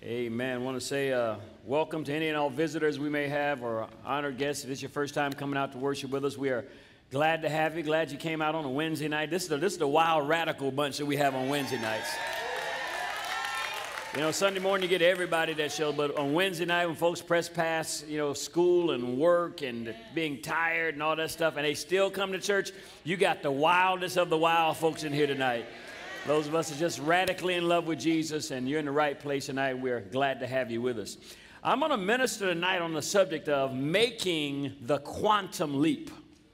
Amen. I want to say welcome to any and all visitors we may have or honored guests. If it's your first time coming out to worship with us, we are glad to have you. Glad you came out on a Wednesday night. This is the wild radical bunch that we have on Wednesday nights. You know, Sunday morning you get everybody that show, but on Wednesday night when folks press past, school and work and being tired and all that stuff, and they still come to church, you got the wildest of the wild folks in here tonight. Those of us that are just radically in love with Jesus, and you're in the right place tonight. We're glad to have you with us. I'm going to minister tonight on the subject of making the quantum leap.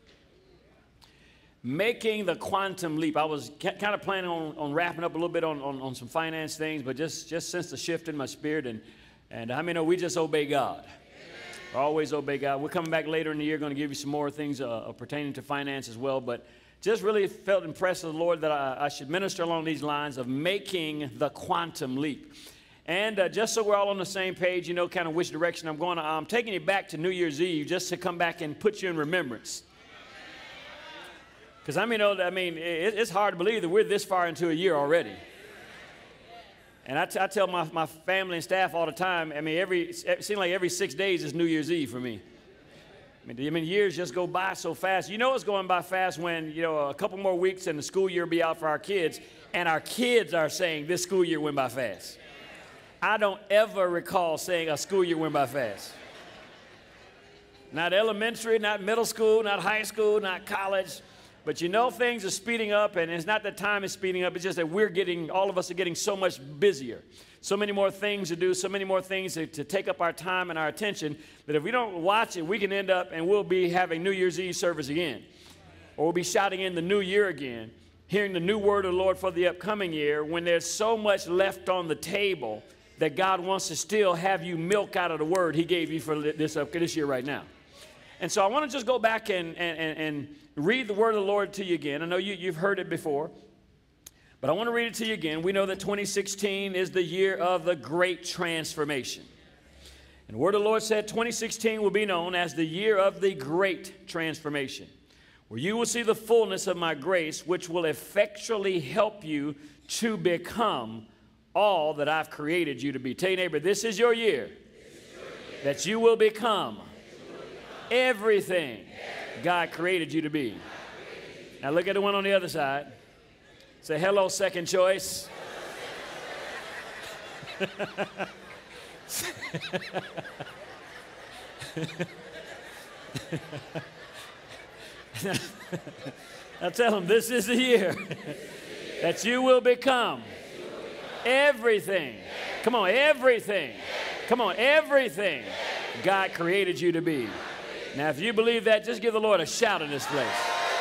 Making the quantum leap. I was kind of planning on wrapping up a little bit on some finance things, but just since the shift in my spirit, and I mean, we just obey God. Always obey God. We're coming back later in the year, going to give you some more things pertaining to finance as well, but just really felt impressed with the Lord that I should minister along these lines of making the quantum leap. And just so we're all on the same page, kind of which direction I'm going, I'm taking you back to New Year's Eve just to come back and put you in remembrance. Because it's hard to believe that we're this far into a year already. And I tell my family and staff all the time, it seems like every 6 days is New Year's Eve for me. Years just go by so fast. It's going by fast when, a couple more weeks and the school year will be out for our kids, and our kids are saying this school year went by fast. I don't ever recall saying a school year went by fast. Not elementary, not middle school, not high school, not college. But things are speeding up, and it's not that time is speeding up, it's just that all of us are getting so much busier. So many more things to do, so many more things to take up our time and our attention, that if we don't watch it, we can end up and we'll be having New Year's Eve service again. Or we'll be shouting in the new year again, hearing the new word of the Lord for the upcoming year, when there's so much left on the table that God wants to still have you milk out of the word he gave you for this year right now. And so I want to just go back and read the word of the Lord to you again. I know you've heard it before, but I want to read it to you again. We know that 2016 is the year of the great transformation. And the word of the Lord said 2016 will be known as the year of the great transformation, where you will see the fullness of my grace, which will effectually help you to become all that I've created you to be. Tell your neighbor, this is your year that you will become everything God created you to be. Now look at the one on the other side. Say, hello, second choice. Now tell them, this is the year that you will become everything. Come on, everything. Come on, everything God created you to be. Now, if you believe that, just give the Lord a shout in this place.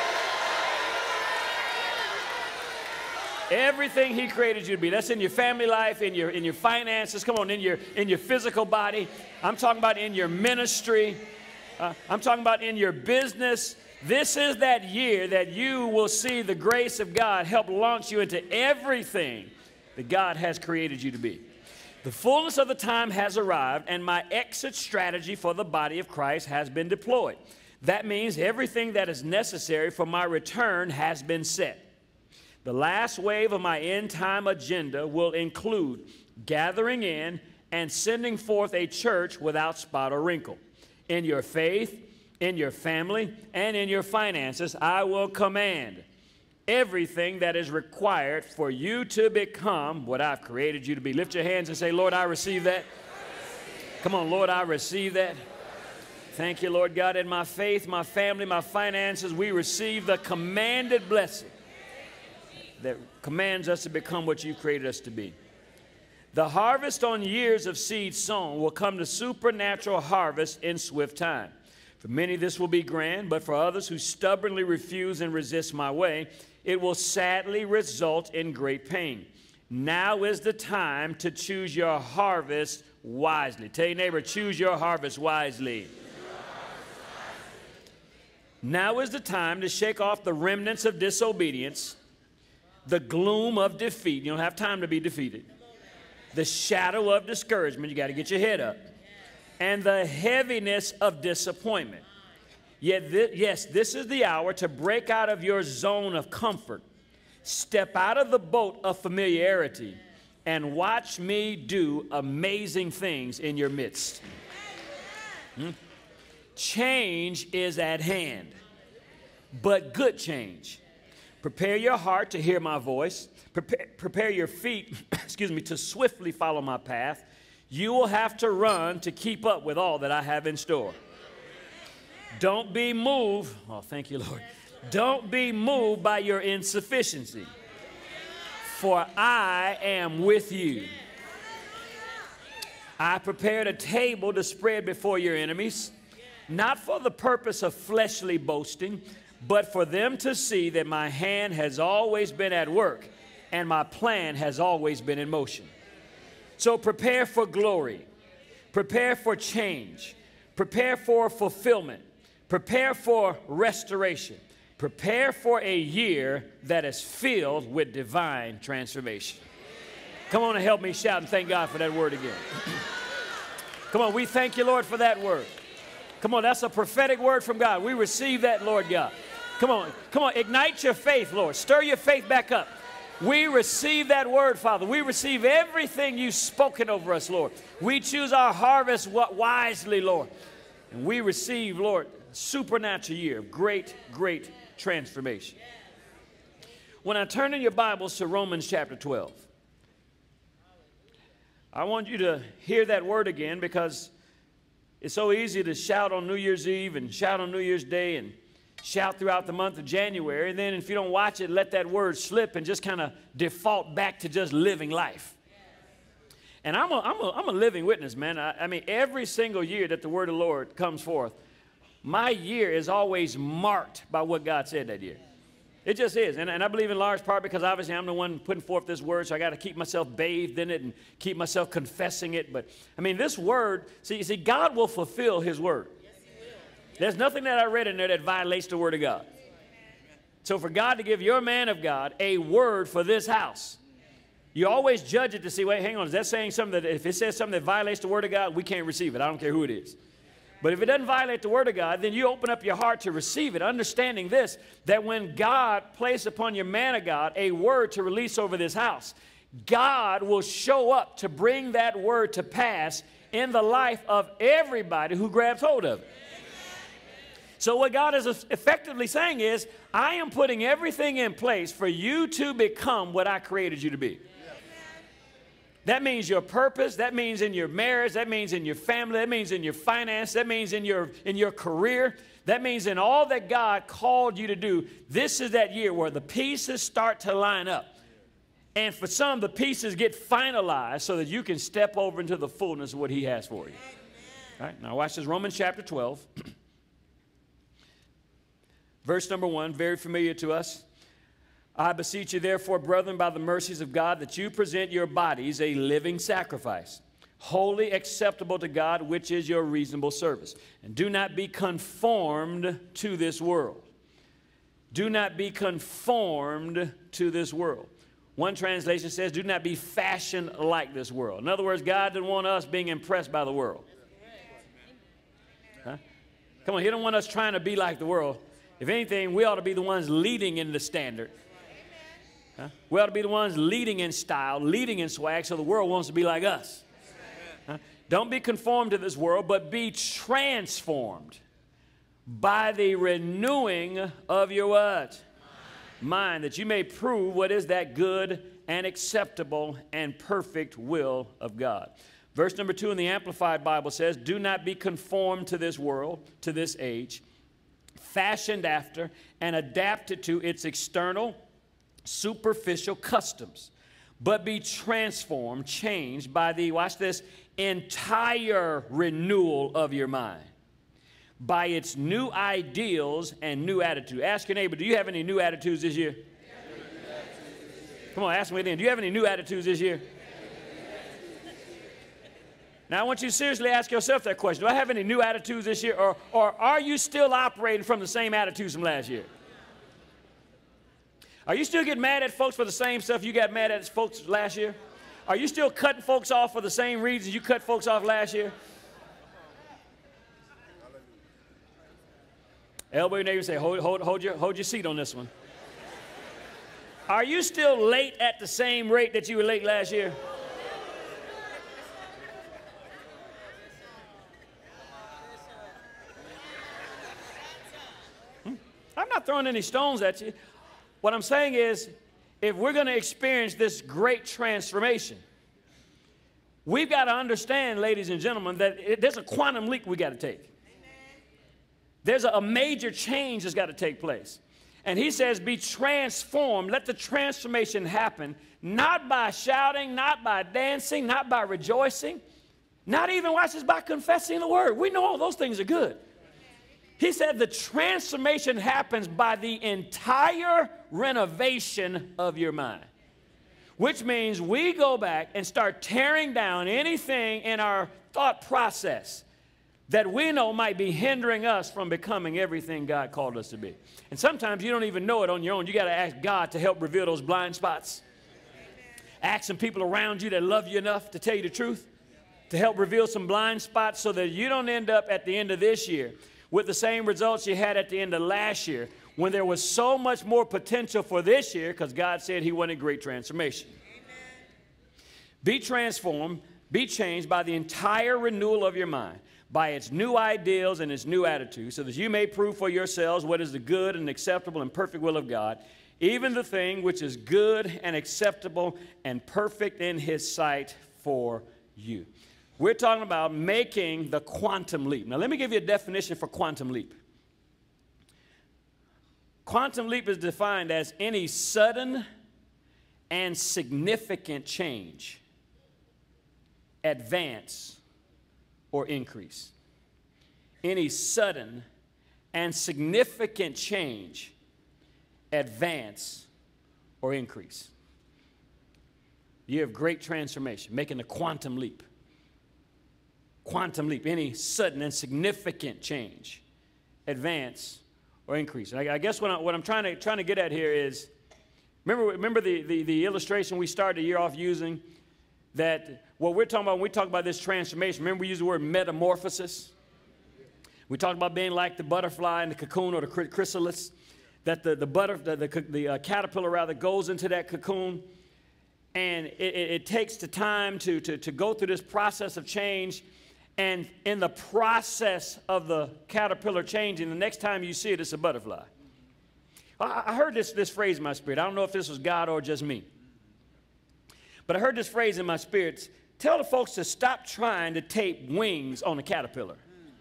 Everything he created you to be. That's in your family life, in your finances. Come on, in your physical body. I'm talking about in your ministry. I'm talking about in your business. This is that year that you will see the grace of God help launch you into everything that God has created you to be. The fullness of the time has arrived, and my exit strategy for the body of Christ has been deployed. That means everything that is necessary for my return has been set. The last wave of my end-time agenda will include gathering in and sending forth a church without spot or wrinkle. In your faith, in your family, and in your finances, I will command everything that is required for you to become what I've created you to be. Lift your hands and say, Lord, I receive that. Come on, Lord, I receive that. Thank you, Lord God. In my faith, my family, my finances, we receive the commanded blessing that commands us to become what you created us to be. The harvest on years of seed sown will come to supernatural harvest in swift time. For many, this will be grand, but for others who stubbornly refuse and resist my way, it will sadly result in great pain. Now is the time to choose your harvest wisely. Tell your neighbor, choose your harvest wisely. Now is the time to shake off the remnants of disobedience, the gloom of defeat. You don't have time to be defeated. The shadow of discouragement. You got to get your head up. And the heaviness of disappointment. Yet, this is the hour to break out of your zone of comfort. Step out of the boat of familiarity and watch me do amazing things in your midst. Change is at hand, but good change. Prepare your heart to hear my voice. Prepare your feet, excuse me, to swiftly follow my path. You will have to run to keep up with all that I have in store. Don't be moved. Oh, thank you, Lord. Don't be moved by your insufficiency, for I am with you. I prepared a table to spread before your enemies, not for the purpose of fleshly boasting, but for them to see that my hand has always been at work and my plan has always been in motion. So prepare for glory, prepare for change, prepare for fulfillment, prepare for restoration, prepare for a year that is filled with divine transformation. Come on and help me shout and thank God for that word again. Come on, we thank you, Lord, for that word. Come on, that's a prophetic word from God. We receive that, Lord God. Come on, ignite your faith, Lord. Stir your faith back up. We receive that word, Father. We receive everything you've spoken over us, Lord. We choose our harvest wisely, Lord. And we receive, Lord, a supernatural year of great, great transformation. When I turn in your Bibles to Romans chapter 12, I want you to hear that word again, because it's so easy to shout on New Year's Eve and shout on New Year's Day and shout throughout the month of January. And then if you don't watch it, let that word slip and just kind of default back to just living life. And I'm a living witness, man. I mean, every single year that the word of the Lord comes forth, my year is always marked by what God said that year. It just is. And I believe in large part because obviously I'm the one putting forth this word, so I got to keep myself bathed in it and keep myself confessing it. But, I mean, this word, see, God will fulfill his word. There's nothing that I read in there that violates the word of God. So for God to give your man of God a word for this house, you always judge it to see, wait, hang on, is that saying something that if it says something that violates the word of God, we can't receive it. I don't care who it is. But if it doesn't violate the word of God, then you open up your heart to receive it, understanding this, that when God placed upon your man of God a word to release over this house, God will show up to bring that word to pass in the life of everybody who grabs hold of it. So what God is effectively saying is, I am putting everything in place for you to become what I created you to be. That means your purpose, that means in your marriage, that means in your family, that means in your finance, that means in your career, that means in all that God called you to do. This is that year where the pieces start to line up. And for some, the pieces get finalized so that you can step over into the fullness of what he has for you. All right, now watch this, Romans chapter 12. Verse number 1, very familiar to us. I beseech you, therefore, brethren, by the mercies of God, that you present your bodies a living sacrifice, wholly acceptable to God, which is your reasonable service. And do not be conformed to this world. Do not be conformed to this world. One translation says, do not be fashioned like this world. In other words, God didn't want us being impressed by the world. Huh? Come on, he don't want us trying to be like the world. If anything, we ought to be the ones leading in the standard. Huh? We ought to be the ones leading in style, leading in swag, so the world wants to be like us. Huh? Don't be conformed to this world, but be transformed by the renewing of your what? Mind, that you may prove what is that good and acceptable and perfect will of God. Verse number 2 in the Amplified Bible says, do not be conformed to this world, to this age, fashioned after and adapted to its external, superficial customs, but be transformed, changed by the, watch this, entire renewal of your mind, by its new ideals and new attitude. Ask your neighbor, do you have any new attitudes this year? Come on, ask me then. Do you have any new attitudes this year? Now, I want you to seriously ask yourself that question. Do I have any new attitudes this year, or are you still operating from the same attitudes from last year? Are you still getting mad at folks for the same stuff you got mad at folks last year? Are you still cutting folks off for the same reasons you cut folks off last year? Elbow your neighbor and say, hold your seat on this one. Are you still late at the same rate that you were late last year? I'm not throwing any stones at you. What I'm saying is, if we're going to experience this great transformation, we've got to understand, ladies and gentlemen, that there's a quantum leap we got to take. There's a major change that's got to take place. And he says, be transformed. Let the transformation happen, not by shouting, not by dancing, not by rejoicing, not even, watch this, by confessing the word. We know all those things are good. He said the transformation happens by the entire renovation of your mind, which means we go back and start tearing down anything in our thought process that we know might be hindering us from becoming everything God called us to be. And sometimes you don't even know it on your own. You got to ask God to help reveal those blind spots. Ask some people around you that love you enough to tell you the truth, to help reveal some blind spots so that you don't end up at the end of this year with the same results you had at the end of last year, when there was so much more potential for this year, because God said he wanted great transformation. Amen. Be transformed, be changed by the entire renewal of your mind, by its new ideals and its new attitudes, so that you may prove for yourselves what is the good and acceptable and perfect will of God, even the thing which is good and acceptable and perfect in his sight for you. We're talking about making the quantum leap. Now, let me give you a definition for quantum leap. Quantum leap is defined as any sudden and significant change, advance, or increase. Any sudden and significant change, advance, or increase. Year of great transformation, making the quantum leap. Quantum leap, any sudden and significant change, advance, or increase. And I guess what I'm trying to get at here is, remember the illustration we started the year off using, that what we're talking about when we talk about this transformation, remember we use the word metamorphosis? We talked about being like the butterfly in the cocoon or the chrysalis, that the caterpillar rather goes into that cocoon, and it takes the time to go through this process of change. And in the process of the caterpillar changing, the next time you see it, it's a butterfly. I heard this phrase in my spirit. I don't know if this was God or just me. But I heard this phrase in my spirit. Tell the folks to stop trying to tape wings on a caterpillar.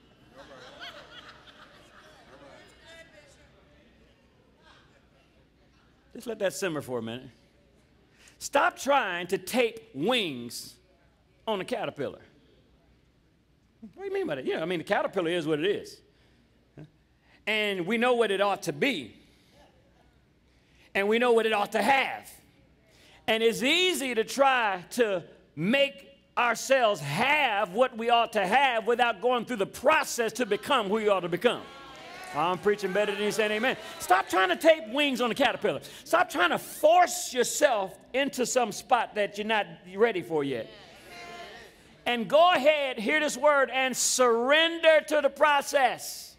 Just let that simmer for a minute. Stop trying to tape wings on a caterpillar. What do you mean by that? Yeah, I mean, the caterpillar is what it is. And we know what it ought to be. And we know what it ought to have. And it's easy to try to make ourselves have what we ought to have without going through the process to become who you ought to become. I'm preaching better than you saying amen. Stop trying to tape wings on a caterpillar. Stop trying to force yourself into some spot that you're not ready for yet. And go ahead, hear this word, and surrender to the process.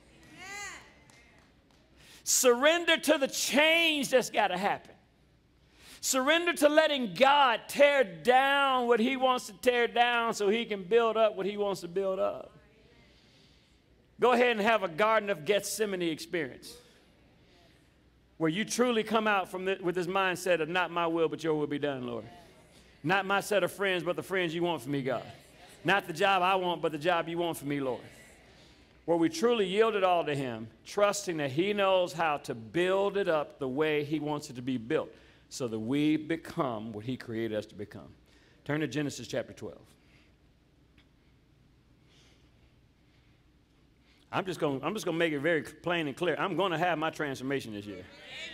Surrender to the change that's got to happen. Surrender to letting God tear down what he wants to tear down so he can build up what he wants to build up. Go ahead and have a Garden of Gethsemane experience where you truly come out from with this mindset of not my will, but your will be done, Lord. Not my set of friends, but the friends you want from me, God. Not the job I want, but the job you want from me, Lord. Where we truly yield it all to him, trusting that he knows how to build it up the way he wants it to be built so that we become what he created us to become. Turn to Genesis chapter 12. I'm just going to make it very plain and clear. I'm going to have my transformation this year.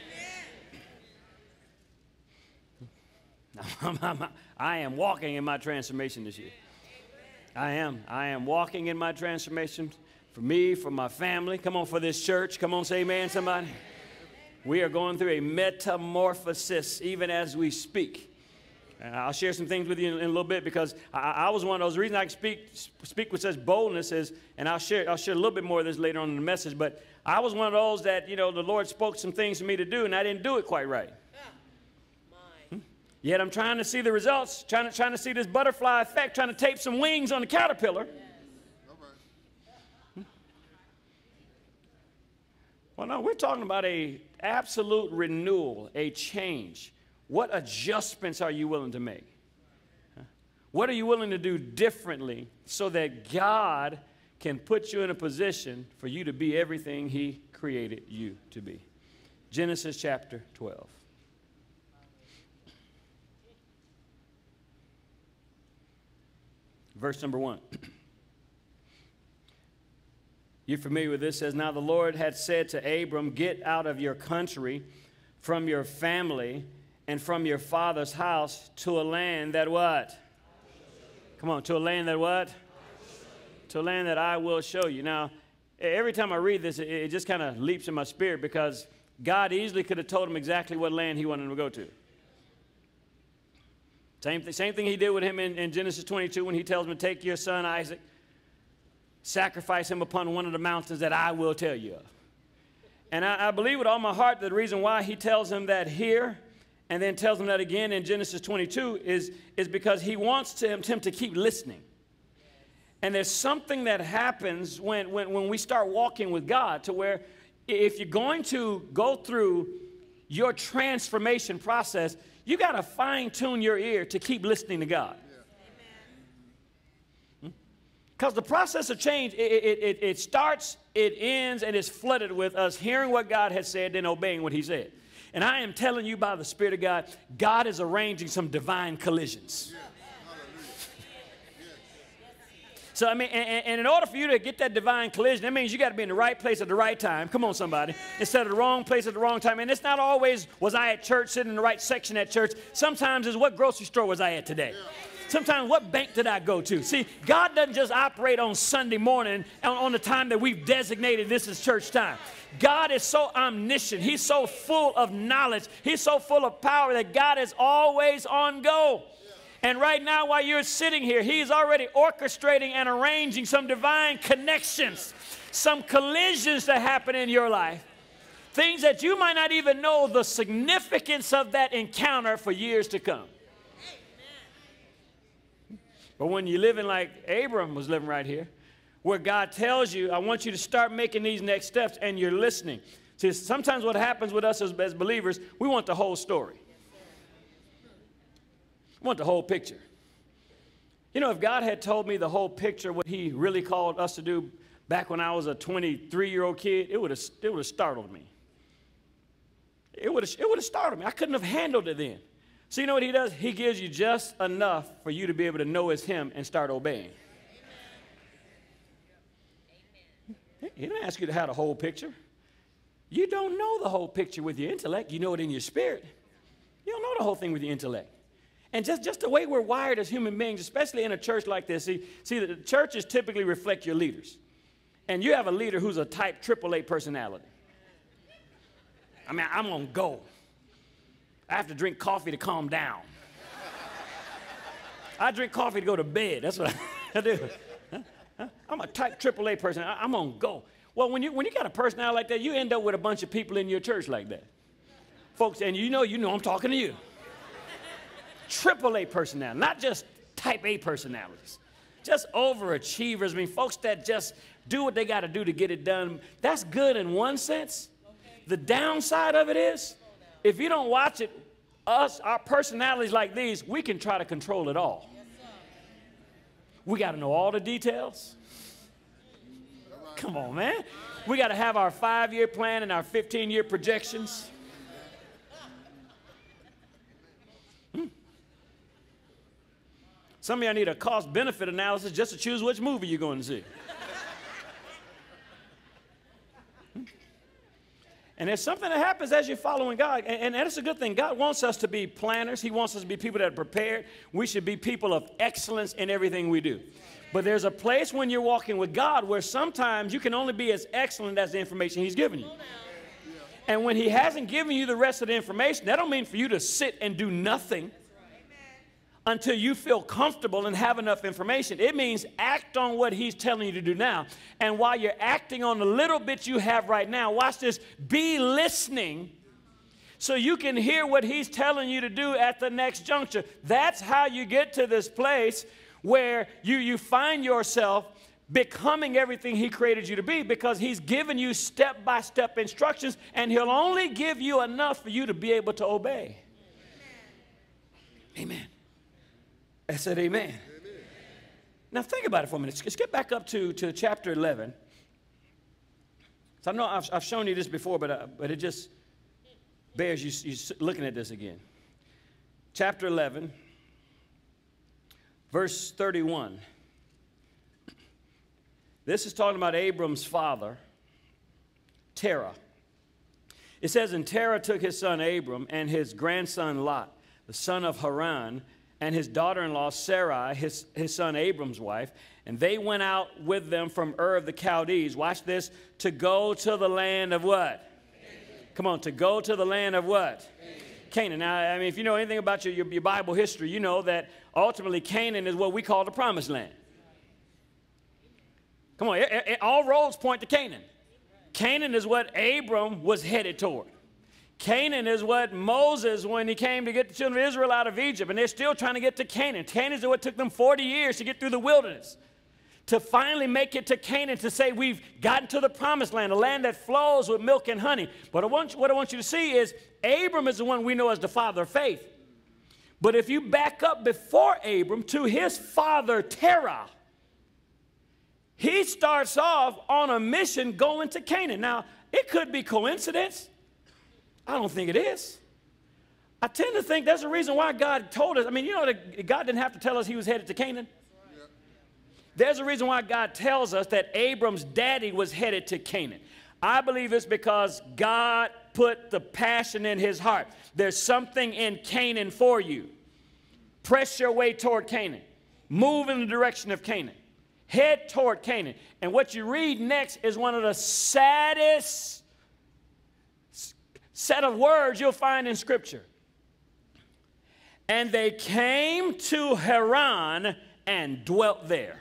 I am walking in my transformation this year. I am walking in my transformation for me, for my family. Come on, for this church. Come on, say amen, somebody. We are going through a metamorphosis even as we speak. And I'll share some things with you in a little bit because I was one of those. The reason I can speak with such boldness is, and I'll share a little bit more of this later on in the message, but I was one of those that, the Lord spoke some things for me to do, and I didn't do it quite right. Yet I'm trying to see the results, trying to see this butterfly effect, trying to tape some wings on the caterpillar. Well, no, we're talking about an absolute renewal, a change. What adjustments are you willing to make? What are you willing to do differently so that God can put you in a position for you to be everything He created you to be? Genesis chapter 12. Verse number 1. You're familiar with this. It says, now the Lord had said to Abram, get out of your country, from your family, and from your father's house to a land that what? Come on, to a land that what? To a land that I will show you. Now, every time I read this, it just kind of leaps in my spirit because God easily could have told him exactly what land he wanted him to go to. Same thing he did with him in Genesis 22 when he tells him to take your son Isaac, sacrifice him upon one of the mountains that I will tell you of. And I believe with all my heart that the reason why he tells him that here and then tells him that again in Genesis 22 is because he wants him to keep listening. And there's something that happens when we start walking with God to where if you're going to go through your transformation process, you got to fine-tune your ear to keep listening to God. Because the process of change, it starts, it ends, and it's flooded with us hearing what God has said and obeying what he said. And I am telling you by the Spirit of God, God is arranging some divine collisions. So, I mean, and in order for you to get that divine collision, that means you got to be in the right place at the right time. Come on, somebody. Instead of the wrong place at the wrong time. And it's not always, was I at church, sitting in the right section at church. Sometimes it's what grocery store was I at today. Sometimes what bank did I go to? See, God doesn't just operate on Sunday morning on the time that we've designated this as church time. God is so omniscient. He's so full of knowledge. He's so full of power that God is always on go. And right now, while you're sitting here, he's already orchestrating and arranging some divine connections, some collisions that happen in your life, things that you might not even know the significance of that encounter for years to come. But when you're living like Abram was living right here, where God tells you, I want you to start making these next steps, and you're listening. See, sometimes what happens with us as believers, we want the whole story. I want the whole picture. You know, if God had told me the whole picture, what he really called us to do back when I was a 23-year-old kid, it would have startled me. It would have startled me. I couldn't have handled it then. So you know what he does? He gives you just enough for you to be able to know it's him and start obeying. Amen. He didn't ask you to have the whole picture. You don't know the whole picture with your intellect. You know it in your spirit. You don't know the whole thing with your intellect. And just the way we're wired as human beings, especially in a church like this, see the churches typically reflect your leaders. And you have a leader who's a type AAA personality. I mean, I'm going to go. I have to drink coffee to calm down. I drink coffee to go to bed. That's what I do. I'm a type AAA person. I'm going to go. Well, when you got a personality like that, you end up with a bunch of people in your church like that. Folks, and you know I'm talking to you. AAA personality, not just type A personalities. Just overachievers. I mean, folks that just do what they got to do to get it done. That's good in one sense. The downside of it is, if you don't watch it, our personalities like these, we can try to control it all. We got to know all the details. Come on, man. We got to have our 5-year plan and our 15-year projections. Some of y'all need a cost-benefit analysis just to choose which movie you're going to see. And there's something that happens as you're following God, and that's a good thing. God wants us to be planners. He wants us to be people that are prepared. We should be people of excellence in everything we do. But there's a place when you're walking with God where sometimes you can only be as excellent as the information he's given you. And when he hasn't given you the rest of the information, that don't mean for you to sit and do nothing until you feel comfortable and have enough information. It means act on what he's telling you to do now. And while you're acting on the little bit you have right now, watch this, be listening so you can hear what he's telling you to do at the next juncture. That's how you get to this place where you find yourself becoming everything he created you to be, because he's given you step-by-step instructions, and he'll only give you enough for you to be able to obey. Amen. I said amen. Amen. Now think about it for a minute. Let's get back up to chapter 11. So I know I've shown you this before, but it just bears you looking at this again. Chapter 11, verse 31. This is talking about Abram's father, Terah. It says, and Terah took his son Abram and his grandson Lot, the son of Haran, and his daughter-in-law Sarai, his son Abram's wife, and they went out with them from Ur of the Chaldees, watch this, to go to the land of what? Canaan. Come on, to go to the land of what? Canaan. Now, I mean, if you know anything about your Bible history, you know that ultimately Canaan is what we call the promised land. Come on, all roads point to Canaan. Canaan is what Abram was headed toward. Canaan is what Moses, when he came to get the children of Israel out of Egypt, and they're still trying to get to Canaan. Canaan is what took them 40 years to get through the wilderness, to finally make it to Canaan, to say we've gotten to the promised land, a land that flows with milk and honey. But what I want you to see is Abram is the one we know as the father of faith. But if you back up before Abram to his father Terah, he starts off on a mission going to Canaan. Now, it could be coincidence. I don't think it is. I tend to think there's a reason why God told us. I mean, you know that God didn't have to tell us he was headed to Canaan. There's a reason why God tells us that Abram's daddy was headed to Canaan. I believe it's because God put the passion in his heart. There's something in Canaan for you. Press your way toward Canaan. Move in the direction of Canaan. Head toward Canaan. And what you read next is one of the saddest set of words you'll find in Scripture. And they came to Haran and dwelt there.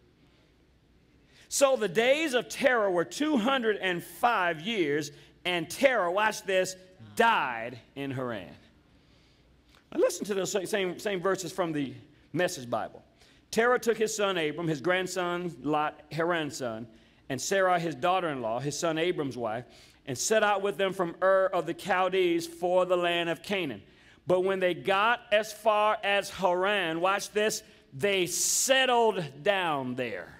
So the days of Terah were 205 years, and Terah, watch this, died in Haran. Now listen to those same verses from the Message Bible. Terah took his son Abram, his grandson Lot, Haran's son, and Sarai, his daughter-in-law, his son Abram's wife, and set out with them from Ur of the Chaldees for the land of Canaan. But when they got as far as Haran, watch this, they settled down there.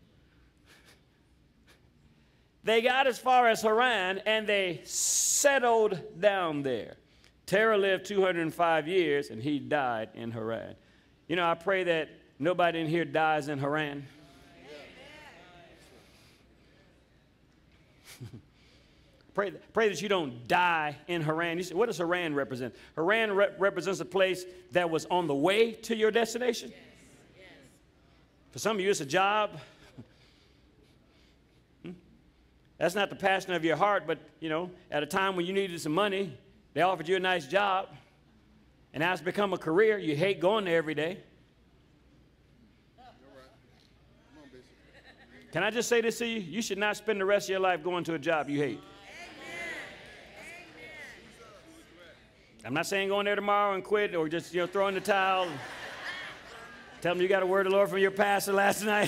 They got as far as Haran, and they settled down there. Terah lived 205 years, and he died in Haran. You know, I pray that nobody in here dies in Haran. Pray that you don't die in Haran. You say, what does Haran represent? Haran represents a place that was on the way to your destination. Yes. Yes. For some of you, it's a job. That's not the passion of your heart, but, you know, at a time when you needed some money, they offered you a nice job, and now it's become a career. You hate going there every day. Can I just say this to you? You should not spend the rest of your life going to a job you hate. I'm not saying going there tomorrow and quit or just, throw in the towel. And tell them you got a word of the Lord from your pastor last night.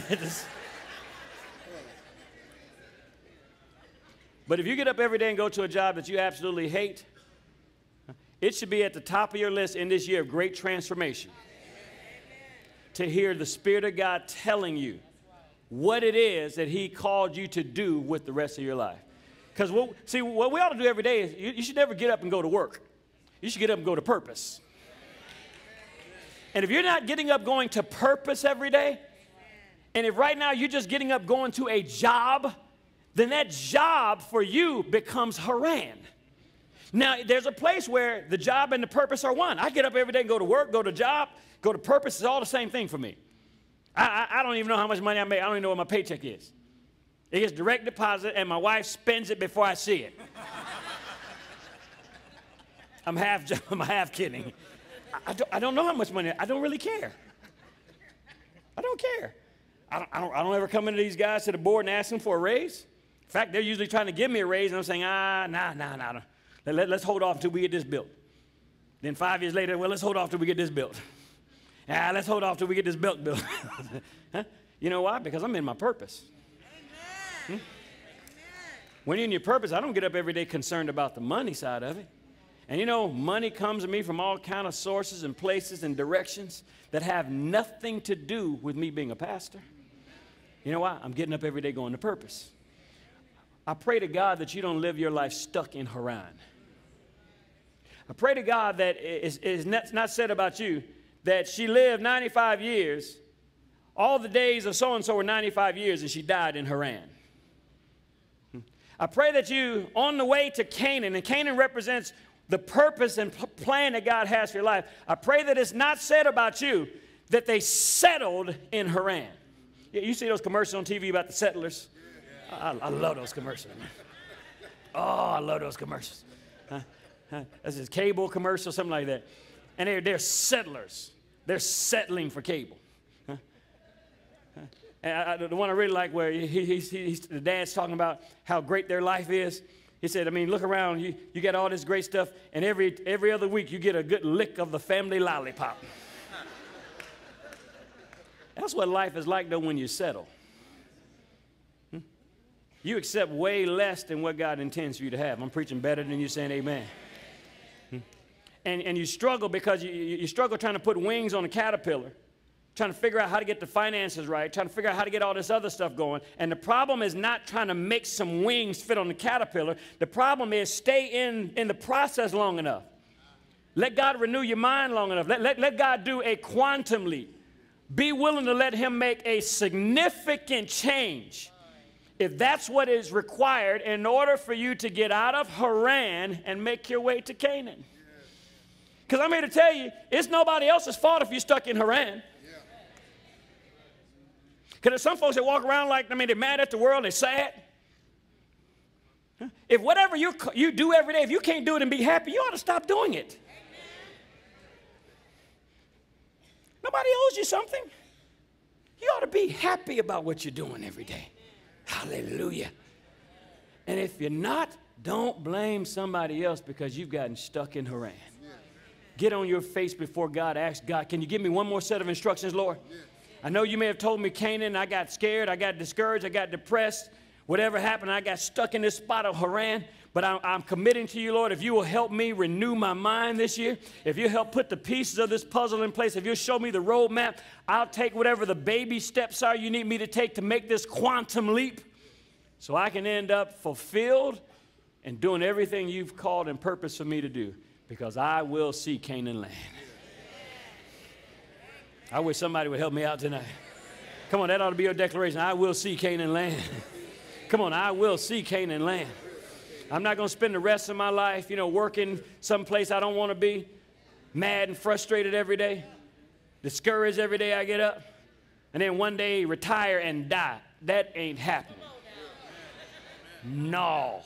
But if you get up every day and go to a job that you absolutely hate, it should be at the top of your list in this year of great transformation. To hear the Spirit of God telling you what it is that he called you to do with the rest of your life. Because, what we ought to do every day is you should never get up and go to work. You should get up and go to purpose. And if you're not getting up going to purpose every day, and if right now you're just getting up going to a job, then that job for you becomes Haran. Now, there's a place where the job and the purpose are one. I get up every day and go to work, go to job, go to purpose. It's all the same thing for me. I don't even know how much money I make. I don't even know what my paycheck is. It gets direct deposit, and my wife spends it before I see it. I'm half kidding. I don't know how much money. I don't really care. I don't care. I don't ever come into these guys to the board and ask them for a raise. In fact, they're usually trying to give me a raise, and I'm saying, nah. Let's hold off until we get this built. Then 5 years later, well, let's hold off till we get this built. Let's hold off till we get this belt built. Huh? You know why? Because I'm in my purpose. When you're in your purpose, I don't get up every day concerned about the money side of it. And you know, money comes to me from all kind of sources and places and directions that have nothing to do with me being a pastor. You know why? I'm getting up every day going to purpose. I pray to God that you don't live your life stuck in Haran. I pray to God that it's not said about you that she lived 95 years, all the days of so-and-so were 95 years, and she died in Haran. I pray that you, on the way to Canaan, and Canaan represents the purpose and plan that God has for your life, I pray that it's not said about you that they settled in Haran. You see those commercials on TV about the settlers? I love those commercials, man. Oh, I love those commercials. This is cable commercial, something like that. And they're settlers. They're settling for cable. And the one I really like where the dad's talking about how great their life is. He said, I mean, look around. You got all this great stuff, and every other week you get a good lick of the family lollipop. That's what life is like, though, when you settle. You accept way less than what God intends for you to have. I'm preaching better than you saying amen. And you struggle because you struggle trying to put wings on a caterpillar, trying to figure out how to get the finances right, trying to figure out how to get all this other stuff going. And the problem is not trying to make some wings fit on the caterpillar. The problem is stay in the process long enough. Let God renew your mind long enough. Let God do a quantum leap. Be willing to let him make a significant change if that's what is required in order for you to get out of Haran and make your way to Canaan. Because I'm here to tell you, it's nobody else's fault if you're stuck in Haran. Because there's some folks that walk around like, they're mad at the world, they're sad. If whatever you do every day, if you can't do it and be happy, you ought to stop doing it. Nobody owes you something. You ought to be happy about what you're doing every day. Hallelujah. And if you're not, don't blame somebody else because you've gotten stuck in Haran. Get on your face before God. Ask God, can you give me one more set of instructions, Lord? I know you may have told me Canaan. I got scared. I got discouraged. I got depressed. Whatever happened, I got stuck in this spot of Haran. But I'm committing to you, Lord, if you will help me renew my mind this year, if you help put the pieces of this puzzle in place, if you'll show me the roadmap, I'll take whatever the baby steps are you need me to take to make this quantum leap so I can end up fulfilled and doing everything you've called and purposed for me to do, because I will see Canaan land. I wish somebody would help me out tonight. Come on, that ought to be your declaration. I will see Canaan land. Come on, I will see Canaan land. I'm not going to spend the rest of my life, working someplace I don't want to be, mad and frustrated every day, discouraged every day I get up, and then one day retire and die. That ain't happening. No.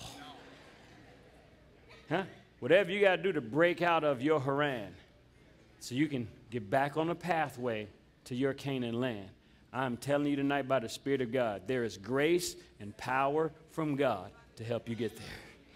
Whatever you got to do to break out of your Haran so you can get back on the pathway to your Canaan land. I'm telling you tonight by the Spirit of God, there is grace and power from God to help you get there.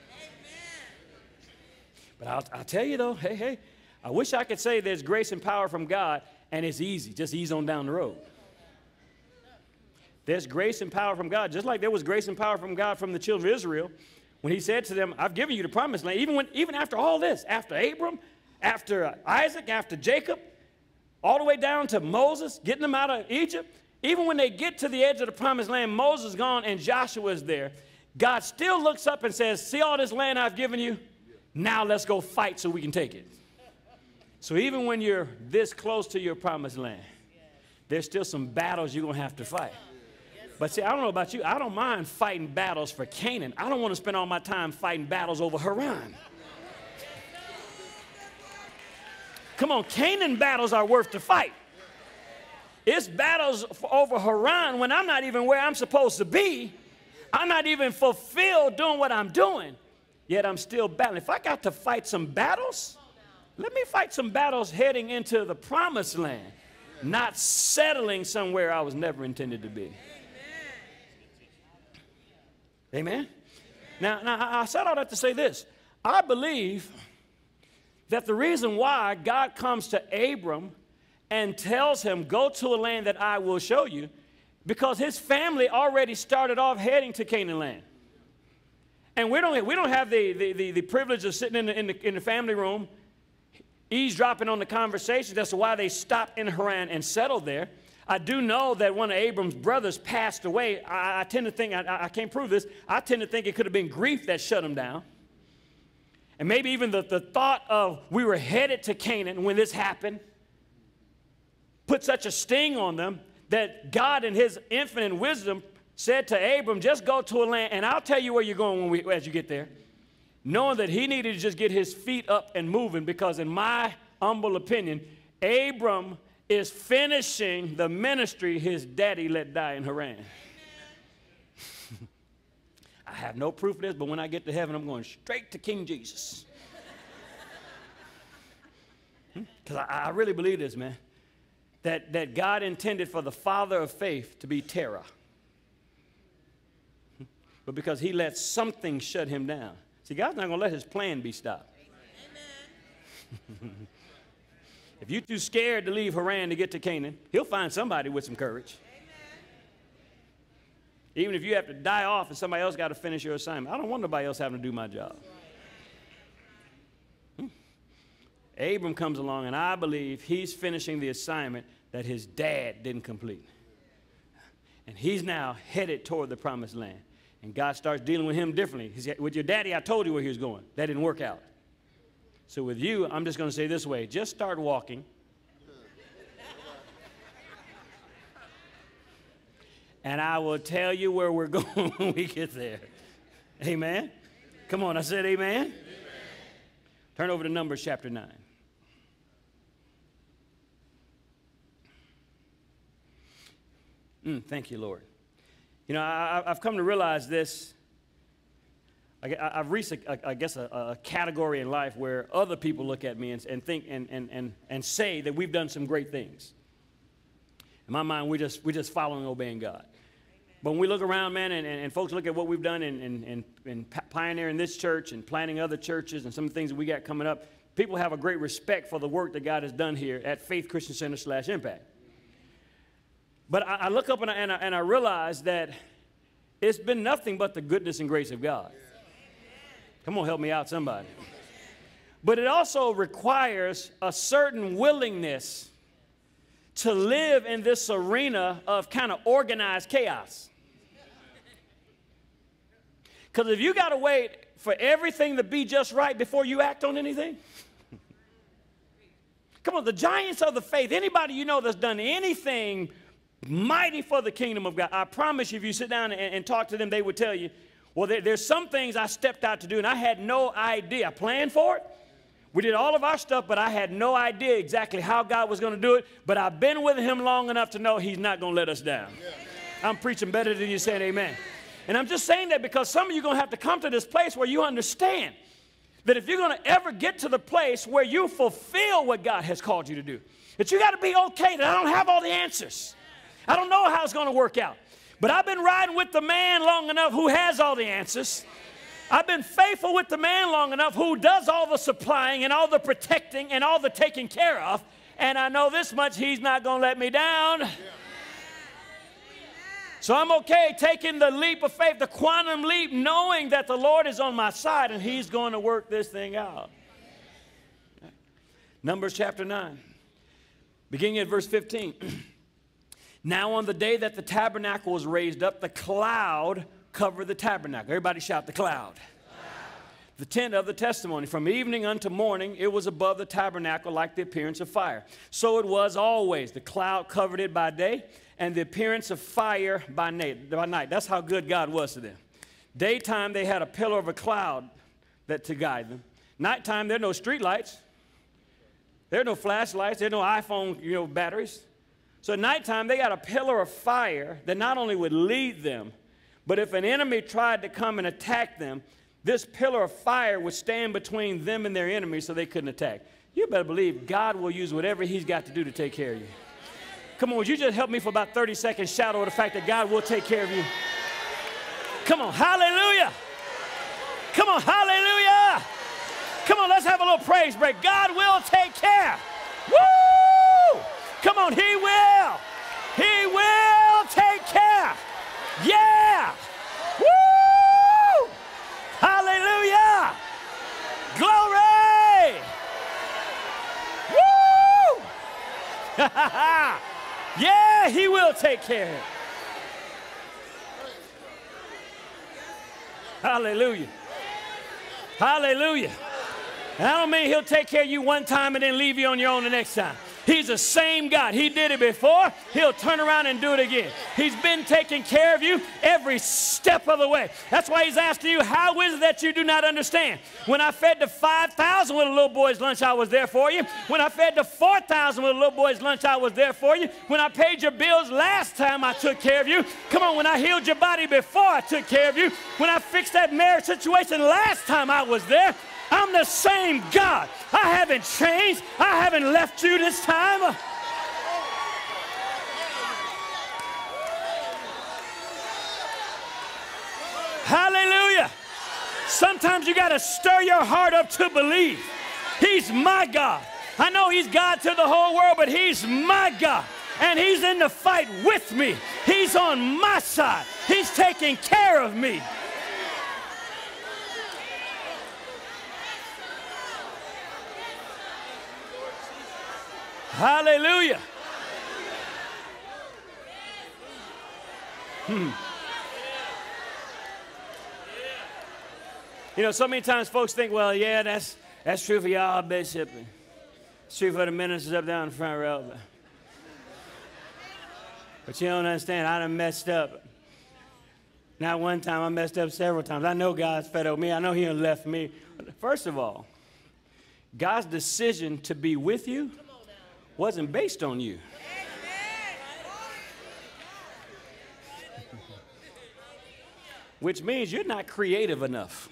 But I'll tell you though, hey, I wish I could say there's grace and power from God and it's easy, just ease on down the road. There's grace and power from God, just like there was grace and power from God from the children of Israel when he said to them, I've given you the promised land. Even after all this, after Abram, after Isaac, after Jacob, all the way down to Moses, getting them out of Egypt, even when they get to the edge of the promised land, Moses is gone and Joshua is there. God still looks up and says, see all this land I've given you? Now let's go fight so we can take it. So even when you're this close to your promised land, there's still some battles you're going to have to fight. But see, I don't know about you. I don't mind fighting battles for Canaan. I don't want to spend all my time fighting battles over Haran. Come on, Canaan battles are worth the fight. It's battles over Haran when I'm not even where I'm supposed to be. I'm not even fulfilled doing what I'm doing. Yet I'm still battling. If I got to fight some battles, let me fight some battles heading into the promised land, not settling somewhere I was never intended to be. Amen? Now, I said all that to say this. I believe that the reason why God comes to Abram and tells him, go to a land that I will show you, because his family already started off heading to Canaan land. And we don't have the privilege of sitting in the family room, eavesdropping on the conversations as to why they stopped in Haran and settled there. I do know that one of Abram's brothers passed away. I tend to think, I can't prove this, I tend to think it could have been grief that shut him down. And maybe even the thought of we were headed to Canaan when this happened put such a sting on them that God in his infinite wisdom said to Abram, just go to a land, and I'll tell you where you're going as you get there. Knowing that he needed to just get his feet up and moving, because in my humble opinion, Abram is finishing the ministry his daddy let die in Haran. I have no proof of this, but when I get to heaven, I'm going straight to King Jesus. Because I really believe this, man, that God intended for the father of faith to be Terah. But because he let something shut him down. See, God's not going to let his plan be stopped. Amen. If you're too scared to leave Haran to get to Canaan, he'll find somebody with some courage. Even if you have to die off and somebody else got to finish your assignment. I don't want nobody else having to do my job. Abram comes along, and I believe he's finishing the assignment that his dad didn't complete. And he's now headed toward the promised land. And God starts dealing with him differently. He said, with your daddy, I told you where he was going. That didn't work out. So with you, I'm just going to say this way. Just start walking. And I will tell you where we're going when we get there. Amen? Come on, I said amen. Amen. Turn over to Numbers chapter 9. Thank you, Lord. You know, I've come to realize this. I've reached, I guess, a category in life where other people look at me and think and say that we've done some great things. In my mind, we're just following and obeying God. But when we look around, man, and folks look at what we've done in pioneering this church and planting other churches and some of the things that we got coming up, people have a great respect for the work that God has done here at Faith Christian Center / Impact. But I look up and I realize that it's been nothing but the goodness and grace of God. Come on, help me out, somebody. But it also requires a certain willingness to live in this arena of kind of organized chaos. Because if you got to wait for everything to be just right before you act on anything, come on, the giants of the faith, anybody you know that's done anything mighty for the kingdom of God, I promise you, if you sit down and talk to them, they would tell you, well, there's some things I stepped out to do, and I had no idea. I planned for it. We did all of our stuff, but I had no idea exactly how God was going to do it. But I've been with him long enough to know he's not going to let us down. Yeah. I'm preaching better than you said amen. And I'm just saying that because some of you are going to have to come to this place where you understand that if you're going to ever get to the place where you fulfill what God has called you to do, that you got to be okay that I don't have all the answers. I don't know how it's going to work out. But I've been riding with the man long enough who has all the answers. I've been faithful with the man long enough who does all the supplying and all the protecting and all the taking care of. And I know this much, he's not going to let me down. Yeah. So I'm okay taking the leap of faith, the quantum leap, knowing that the Lord is on my side and he's going to work this thing out. Numbers chapter 9, beginning at verse 15. Now on the day that the tabernacle was raised up, the cloud covered the tabernacle. Everybody shout, the cloud. The tent of the testimony. From evening unto morning, it was above the tabernacle like the appearance of fire. So it was always. The cloud covered it by day, and the appearance of fire by night. That's how good God was to them. Daytime, they had a pillar of a cloud to guide them. Nighttime, there are no street lights. There are no flashlights. There are no iPhone, batteries. So at nighttime, they got a pillar of fire that not only would lead them, but if an enemy tried to come and attack them, this pillar of fire would stand between them and their enemies so they couldn't attack. You better believe God will use whatever he's got to do to take care of you. Come on, would you just help me for about 30 seconds shout over the fact that God will take care of you? Come on, hallelujah. Come on, hallelujah. Come on, let's have a little praise break. God will take care. Woo! Come on, he will. He will take care. he'll take care of it. Hallelujah. Hallelujah. And I don't mean he'll take care of you one time and then leave you on your own the next time. He's the same God. He did it before. He'll turn around and do it again. He's been taking care of you every step of the way. That's why he's asking you, how is it that you do not understand? When I fed the 5,000 with a little boy's lunch, I was there for you. When I fed the 4,000 with a little boy's lunch, I was there for you. When I paid your bills last time, I took care of you. Come on, when I healed your body before, I took care of you. When I fixed that marriage situation last time, I was there. I'm the same God. I haven't changed. I haven't left you this time. Hallelujah. Sometimes you got to stir your heart up to believe. He's my God. I know he's God to the whole world, but he's my God. And he's in the fight with me. He's on my side. He's taking care of me. Hallelujah. You know, so many times folks think, well, yeah, that's true for y'all, Bishop. It's true for the ministers up down in the front row. But you don't understand, I done messed up. Not one time, I messed up several times. I know God's fed up with me. I know he done left me. First of all, God's decision to be with you wasn't based on you. Which means you're not creative enough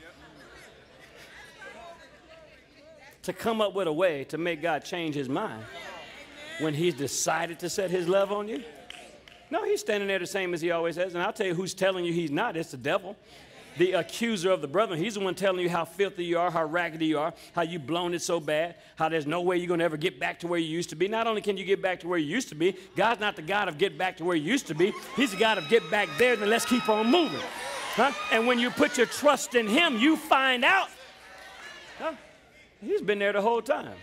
to come up with a way to make God change his mind when he's decided to set his love on you. No, he's standing there the same as he always has. And I'll tell you who's telling you he's not. It's the devil. The accuser of the brethren. He's the one telling you how filthy you are, how raggedy you are, how you've blown it so bad, how there's no way you're going to ever get back to where you used to be. Not only can you get back to where you used to be, God's not the God of get back to where you used to be. He's the God of get back there, then let's keep on moving. Huh? And when you put your trust in him, you find out he's been there the whole time.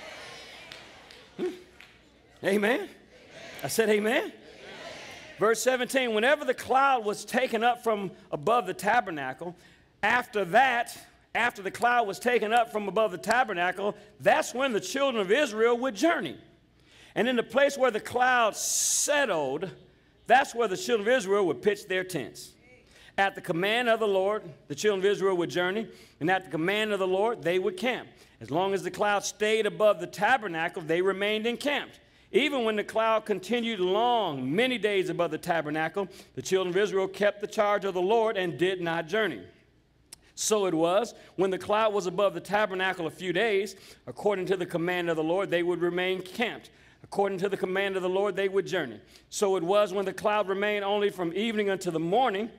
Amen? I said amen. Verse 17, whenever the cloud was taken up from above the tabernacle, after the cloud was taken up from above the tabernacle, that's when the children of Israel would journey. And in the place where the cloud settled, that's where the children of Israel would pitch their tents. At the command of the Lord, the children of Israel would journey, and at the command of the Lord, they would camp. As long as the cloud stayed above the tabernacle, they remained encamped. Even when the cloud continued long, many days above the tabernacle, the children of Israel kept the charge of the Lord and did not journey. So it was, when the cloud was above the tabernacle a few days, according to the command of the Lord, they would remain camped. According to the command of the Lord, they would journey. So it was, when the cloud remained only from evening unto the morning,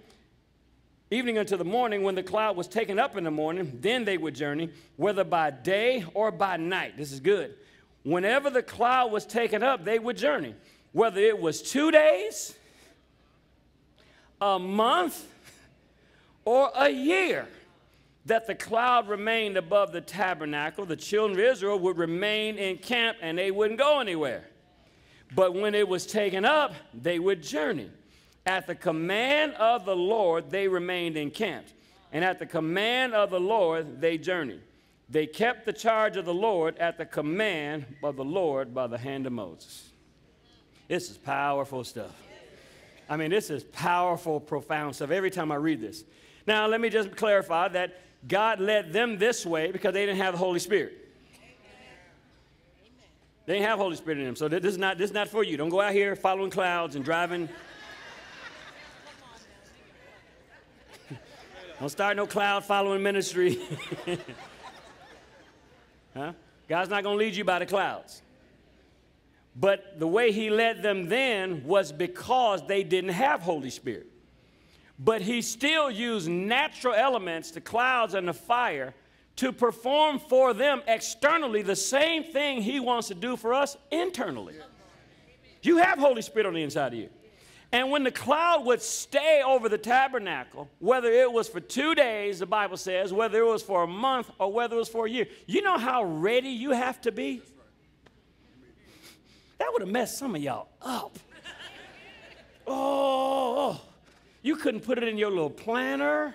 when the cloud was taken up in the morning, then they would journey, whether by day or by night. This is good. Whenever the cloud was taken up, they would journey. Whether it was 2 days, a month, or a year that the cloud remained above the tabernacle, the children of Israel would remain in camp and they wouldn't go anywhere. But when it was taken up, they would journey. At the command of the Lord, they remained encamped. And at the command of the Lord, they journeyed. They kept the charge of the Lord at the command of the Lord by the hand of Moses. This is powerful stuff. I mean, this is powerful, profound stuff every time I read this. Now, let me just clarify that God led them this way because they didn't have the Holy Spirit. They didn't have Holy Spirit in them. So this is not for you. Don't go out here following clouds and driving. Don't start no cloud following ministry. Huh? God's not going to lead you by the clouds. But the way he led them then was because they didn't have Holy Spirit. But he still used natural elements, the clouds and the fire, to perform for them externally the same thing he wants to do for us internally. You have Holy Spirit on the inside of you. And when the cloud would stay over the tabernacle, whether it was for 2 days, the Bible says, whether it was for a month or whether it was for a year, you know how ready you have to be? That would have messed some of y'all up. Oh, you couldn't put it in your little planner.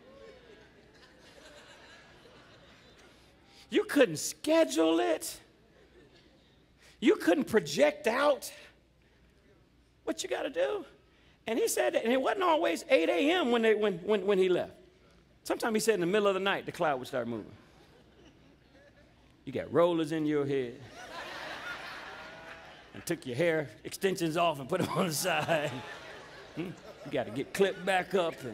You couldn't schedule it. You couldn't project out what you got to do. And he said that, and it wasn't always 8 a.m. when he left. Sometimes he said in the middle of the night, the cloud would start moving. You got rollers in your head. And took your hair extensions off and put them on the side. You got to get clipped back up. And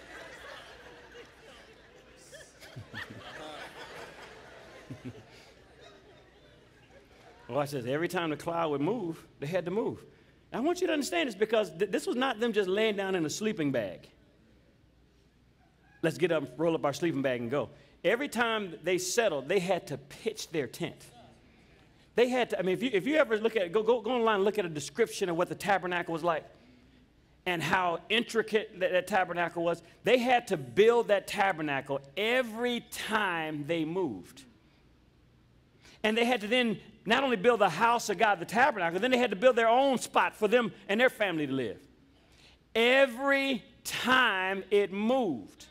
watch this. Every time the cloud would move, they had to move. Now, I want you to understand this because this was not them just laying down in a sleeping bag. Let's get up, roll up our sleeping bag and go. Every time they settled, they had to pitch their tent. They had to, I mean, if you ever look at it, go online and look at a description of what the tabernacle was like and how intricate that tabernacle was. They had to build that tabernacle every time they moved. And they had to then not only build the house of God, the tabernacle, then they had to build their own spot for them and their family to live. Every time it moved,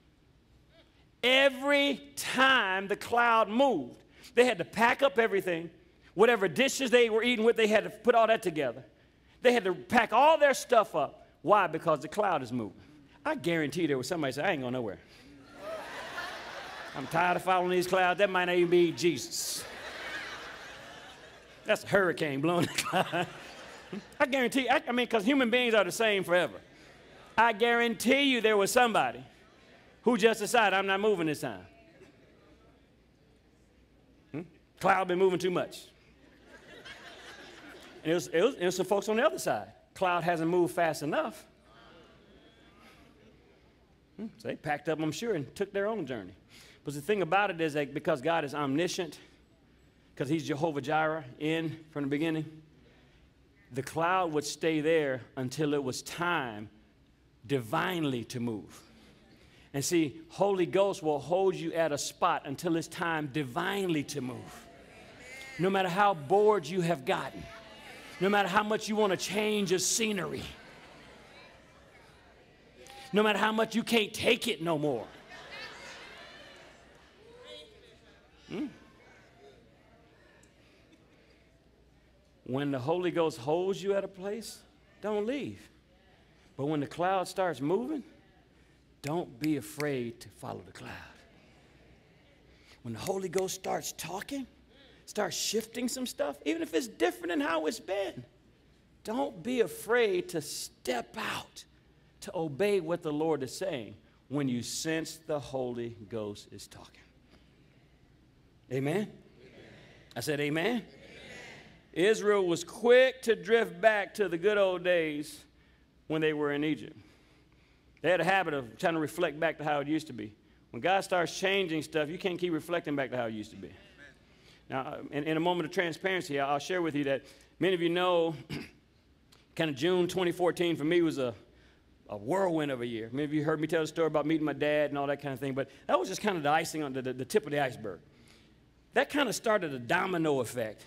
every time the cloud moved, they had to pack up everything. Whatever dishes they were eating with, they had to put all that together. They had to pack all their stuff up. Why? Because the cloud is moving. I guarantee there was somebody say, I ain't going nowhere. I'm tired of following these clouds. That might not even be Jesus. That's a hurricane blowing the cloud. I guarantee, I mean, because human beings are the same forever. I guarantee you there was somebody who just decided, I'm not moving this time. Cloud been moving too much. And it was some folks on the other side. Cloud hasn't moved fast enough. So they packed up, I'm sure, and took their own journey. But the thing about it is that because God is omniscient, because he's Jehovah Jireh from the beginning, the cloud would stay there until it was time divinely to move. And see, Holy Ghost will hold you at a spot until it's time divinely to move. No matter how bored you have gotten, no matter how much you want to change your scenery, no matter how much you can't take it no more. When the Holy Ghost holds you at a place, don't leave. But when the cloud starts moving, don't be afraid to follow the cloud. When the Holy Ghost starts talking, starts shifting some stuff, even if it's different than how it's been, don't be afraid to step out to obey what the Lord is saying when you sense the Holy Ghost is talking. Amen? I said amen? Amen. Israel was quick to drift back to the good old days when they were in Egypt. They had a habit of trying to reflect back to how it used to be. When God starts changing stuff, you can't keep reflecting back to how it used to be. Now, in a moment of transparency, I'll share with you that many of you know kind of June 2014 for me was a whirlwind of a year. Many of you heard me tell the story about meeting my dad and all that kind of thing, but that was just kind of the icing on the tip of the iceberg. That kind of started a domino effect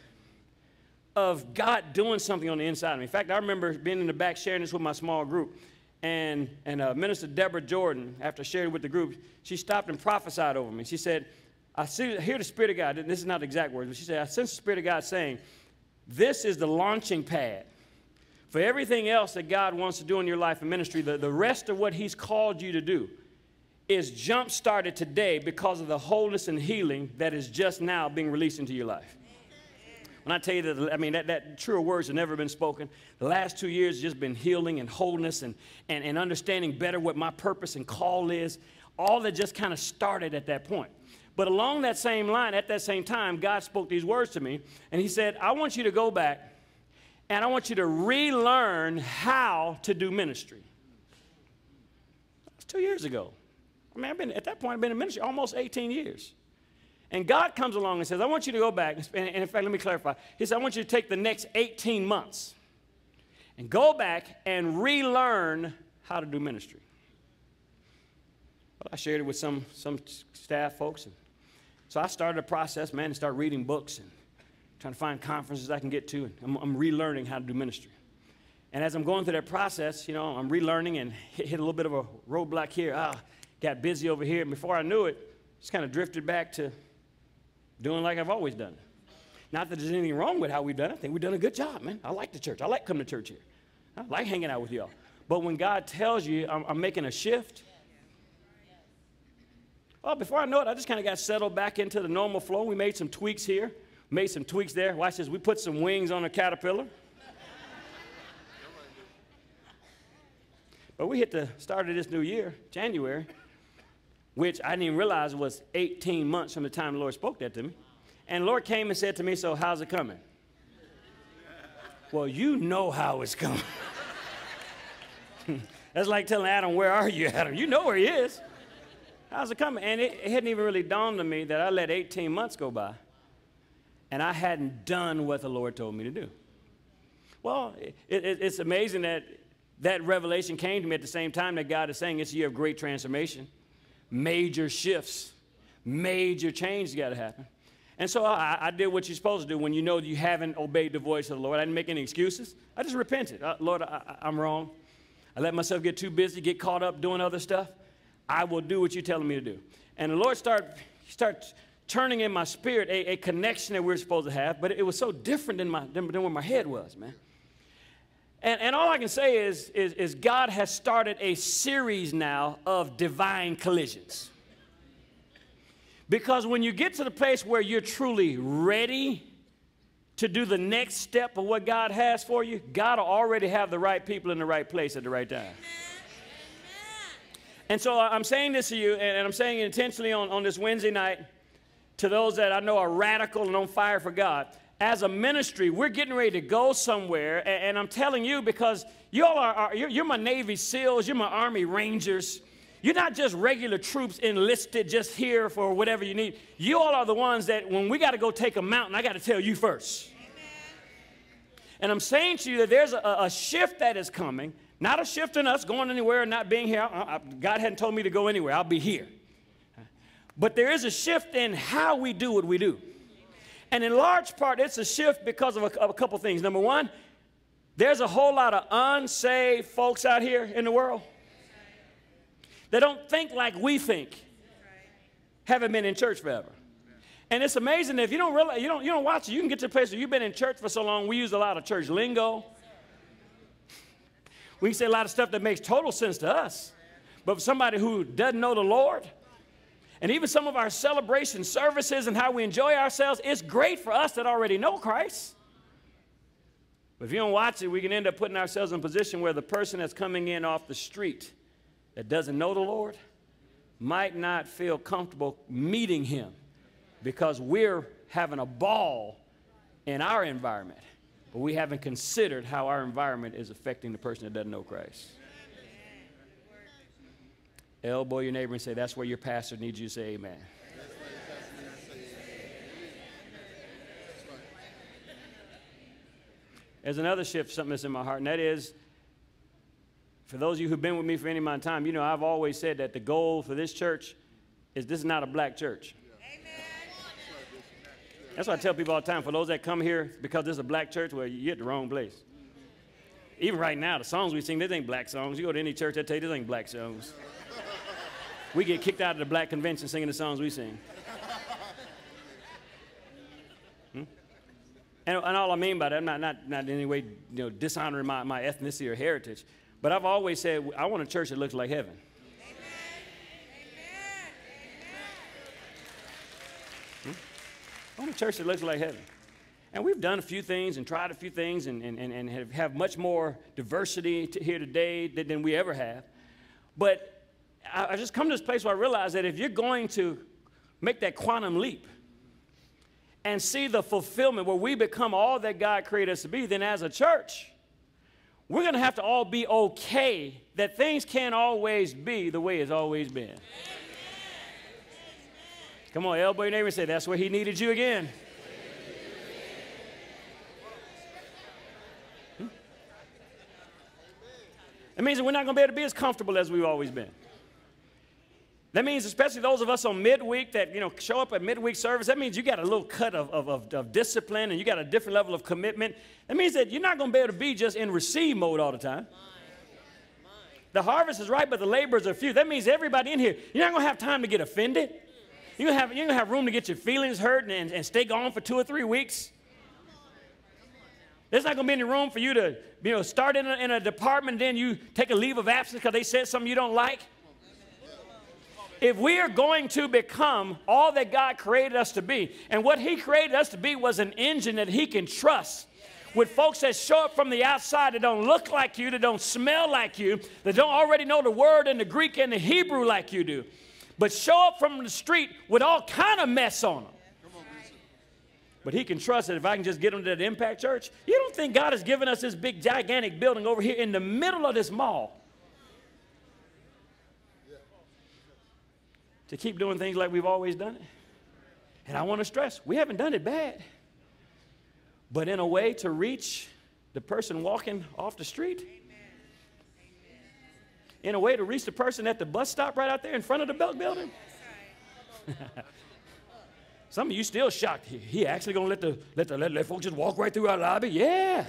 of God doing something on the inside of me. In fact, I remember being in the back sharing this with my small group, and Minister Deborah Jordan, after sharing with the group, she stopped and prophesied over me. She said, I hear the Spirit of God, this is not the exact words, but she said, I sense the Spirit of God saying, this is the launching pad for everything else that God wants to do in your life and ministry. The rest of what he's called you to do is jump-started today because of the wholeness and healing that is just now being released into your life. When I tell you that, I mean, that truer words have never been spoken. The last 2 years has just been healing and wholeness and understanding better what my purpose and call is. All that just kind of started at that point. But along that same line, at that same time, God spoke these words to me. And he said, I want you to go back and I want you to relearn how to do ministry. That's 2 years ago. I mean, at that point, I've been in ministry almost 18 years. And God comes along and says, I want you to go back. And in fact, let me clarify. He said, I want you to take the next 18 months and go back and relearn how to do ministry. Well, I shared it with some staff folks. And so I started a process, man, and started reading books and trying to find conferences I can get to. And I'm relearning how to do ministry. And as I'm going through that process, you know, I'm relearning and hit a little bit of a roadblock here. Got busy over here. And before I knew it, just kind of drifted back to doing like I've always done. Not that there's anything wrong with how we've done it. I think we've done a good job, man. I like the church. I like coming to church here. I like hanging out with y'all. But when God tells you I'm making a shift, well, before I know it, I just kind of got settled back into the normal flow. We made some tweaks here, made some tweaks there. Watch this. We put some wings on a caterpillar. But we hit the start of this new year, January, which I didn't even realize was 18 months from the time the Lord spoke that to me. And the Lord came and said to me, so how's it coming? Well, you know how it's coming. That's like telling Adam, where are you, Adam? You know where he is. How's it coming? And it hadn't even really dawned on me that I let 18 months go by, and I hadn't done what the Lord told me to do. Well, it's amazing that revelation came to me at the same time that God is saying it's a year of great transformation, major shifts, major change got to happen. And so I did what you're supposed to do when you know that you haven't obeyed the voice of the Lord. I didn't make any excuses. I just repented. Lord, I'm wrong. I let myself get too busy, get caught up doing other stuff. I will do what you're telling me to do. And the Lord started turning in my spirit a connection that we're supposed to have, but it was so different than where my head was, man. And all I can say is God has started a series now of divine collisions. Because when you get to the place where you're truly ready to do the next step of what God has for you, God will already have the right people in the right place at the right time. And so I'm saying this to you, and I'm saying it intentionally on this Wednesday night to those that I know are radical and on fire for God. As a ministry, we're getting ready to go somewhere, and I'm telling you because you all you're my Navy SEALs, you're my Army Rangers. You're not just regular troops enlisted just here for whatever you need. You all are the ones that when we got to go take a mountain, I got to tell you first. Amen. And I'm saying to you that there's a shift that is coming, not a shift in us going anywhere and not being here. God hadn't told me to go anywhere. I'll be here. But there is a shift in how we do what we do. And in large part, it's a shift because of a couple things. Number one, there's a whole lot of unsaved folks out here in the world. They don't think like we think, haven't been in church forever. And it's amazing that if you don't realize, you don't watch it, you can get to a place where you've been in church for so long, we use a lot of church lingo. We can say a lot of stuff that makes total sense to us. But for somebody who doesn't know the Lord, and even some of our celebration services and how we enjoy ourselves, it's great for us that already know Christ. But if you don't watch it, we can end up putting ourselves in a position where the person that's coming in off the street that doesn't know the Lord might not feel comfortable meeting him because we're having a ball in our environment, but we haven't considered how our environment is affecting the person that doesn't know Christ. Elbow your neighbor and say, that's where your pastor needs you to say amen. There's another shift, something that's in my heart, and that is, for those of you who've been with me for any amount of time, you know I've always said that the goal for this church is this is not a black church. Amen. That's what I tell people all the time. For those that come here because this is a black church, well, you're at the wrong place. Even right now, the songs we sing, these ain't black songs. You go to any church, they tell you these ain't black songs. We get kicked out of the black convention singing the songs we sing. And all I mean by that, I'm not in any way dishonoring my ethnicity or heritage. But I've always said, I want a church that looks like heaven. Amen. I want a church that looks like heaven. And we've done a few things and tried a few things and have much more diversity here today than we ever have. But I just come to this place where I realize that if you're going to make that quantum leap and see the fulfillment where we become all that God created us to be, then as a church, we're going to have to all be okay that things can't always be the way it's always been. Amen. Come on, elbow your neighbor and say, that's where he needed you again. It means that we're not going to be able to be as comfortable as we've always been. That means especially those of us on midweek that, show up at midweek service, that means you got a little cut of discipline and you got a different level of commitment. That means that you're not going to be able to be just in receive mode all the time. The harvest is ripe, but the laborers are few. That means everybody in here, you're not going to have time to get offended. You're going to have room to get your feelings hurt and stay gone for 2 or 3 weeks. There's not going to be any room for you to, start in a department, then you take a leave of absence because they said something you don't like. If we are going to become all that God created us to be, and what he created us to be was an engine that he can trust, with folks that show up from the outside that don't look like you, that don't smell like you, that don't already know the word in the Greek and the Hebrew like you do, but show up from the street with all kind of mess on them. But he can trust that if I can just get them to that Impact Church, you don't think God has given us this big, gigantic building over here in the middle of this mall to keep doing things like we've always done it? And I want to stress, we haven't done it bad, but in a way to reach the person walking off the street. In a way to reach the person at the bus stop right out there in front of the Belk building. Some of you still shocked. He actually going to let folks just walk right through our lobby? Yeah.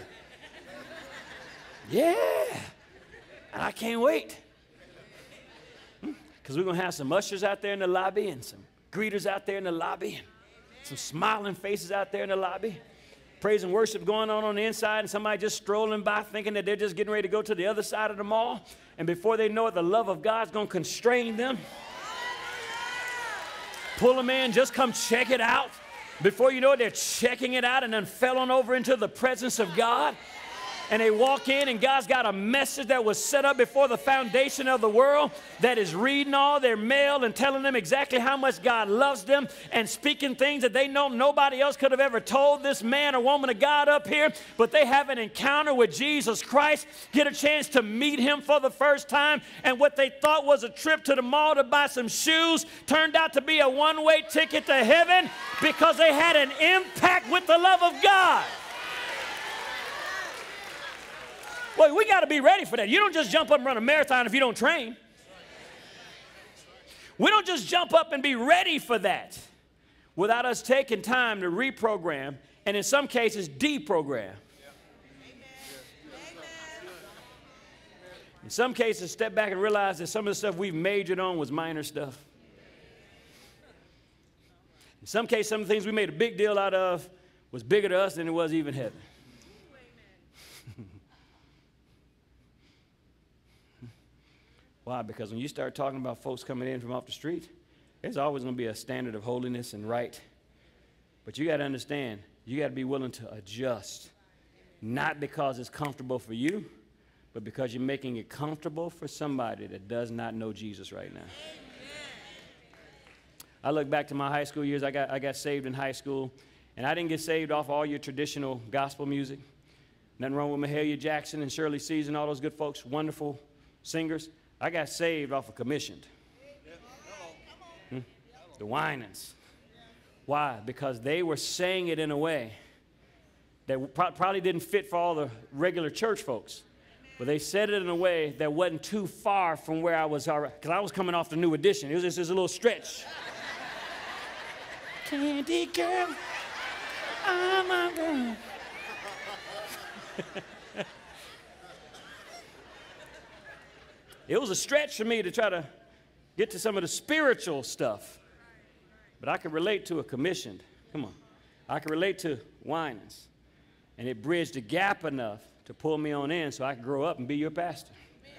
Yeah. I can't wait. Because we're going to have some ushers out there in the lobby and some greeters out there in the lobby and some smiling faces out there in the lobby. Praise and worship going on the inside, and somebody just strolling by thinking that they're just getting ready to go to the other side of the mall. And before they know it, the love of God's going to constrain them. Pull them in, just come check it out. Before you know it, they're checking it out and then fell on over into the presence of God. And they walk in, and God's got a message that was set up before the foundation of the world that is reading all their mail and telling them exactly how much God loves them and speaking things that they know nobody else could have ever told this man or woman of God up here. But they have an encounter with Jesus Christ, get a chance to meet him for the first time, and what they thought was a trip to the mall to buy some shoes turned out to be a one-way ticket to heaven because they had an impact with the love of God. Well, we got to be ready for that. You don't just jump up and run a marathon if you don't train. We don't just jump up and be ready for that without us taking time to reprogram and in some cases deprogram. In some cases, step back and realize that some of the stuff we've majored on was minor stuff. In some cases, some of the things we made a big deal out of was bigger to us than it was even heaven. Why? Because when you start talking about folks coming in from off the street, there's always going to be a standard of holiness and right. But you got to understand, you got to be willing to adjust. Not because it's comfortable for you, but because you're making it comfortable for somebody that does not know Jesus right now. I look back to my high school years. I got saved in high school, and I didn't get saved off all your traditional gospel music. Nothing wrong with Mahalia Jackson and Shirley Caesar and all those good folks, wonderful singers. I got saved off of commissioned. The Winans. Why? Because they were saying it in a way that probably didn't fit for all the regular church folks. But they said it in a way that wasn't too far from where I was already. Because I was coming off the New Edition. It was just a little stretch. Candy girl, I'm a girl. It was a stretch for me to try to get to some of the spiritual stuff. But I could relate to a commissioned. Come on. I could relate to Winans. And it bridged the gap enough to pull me on in so I could grow up and be your pastor.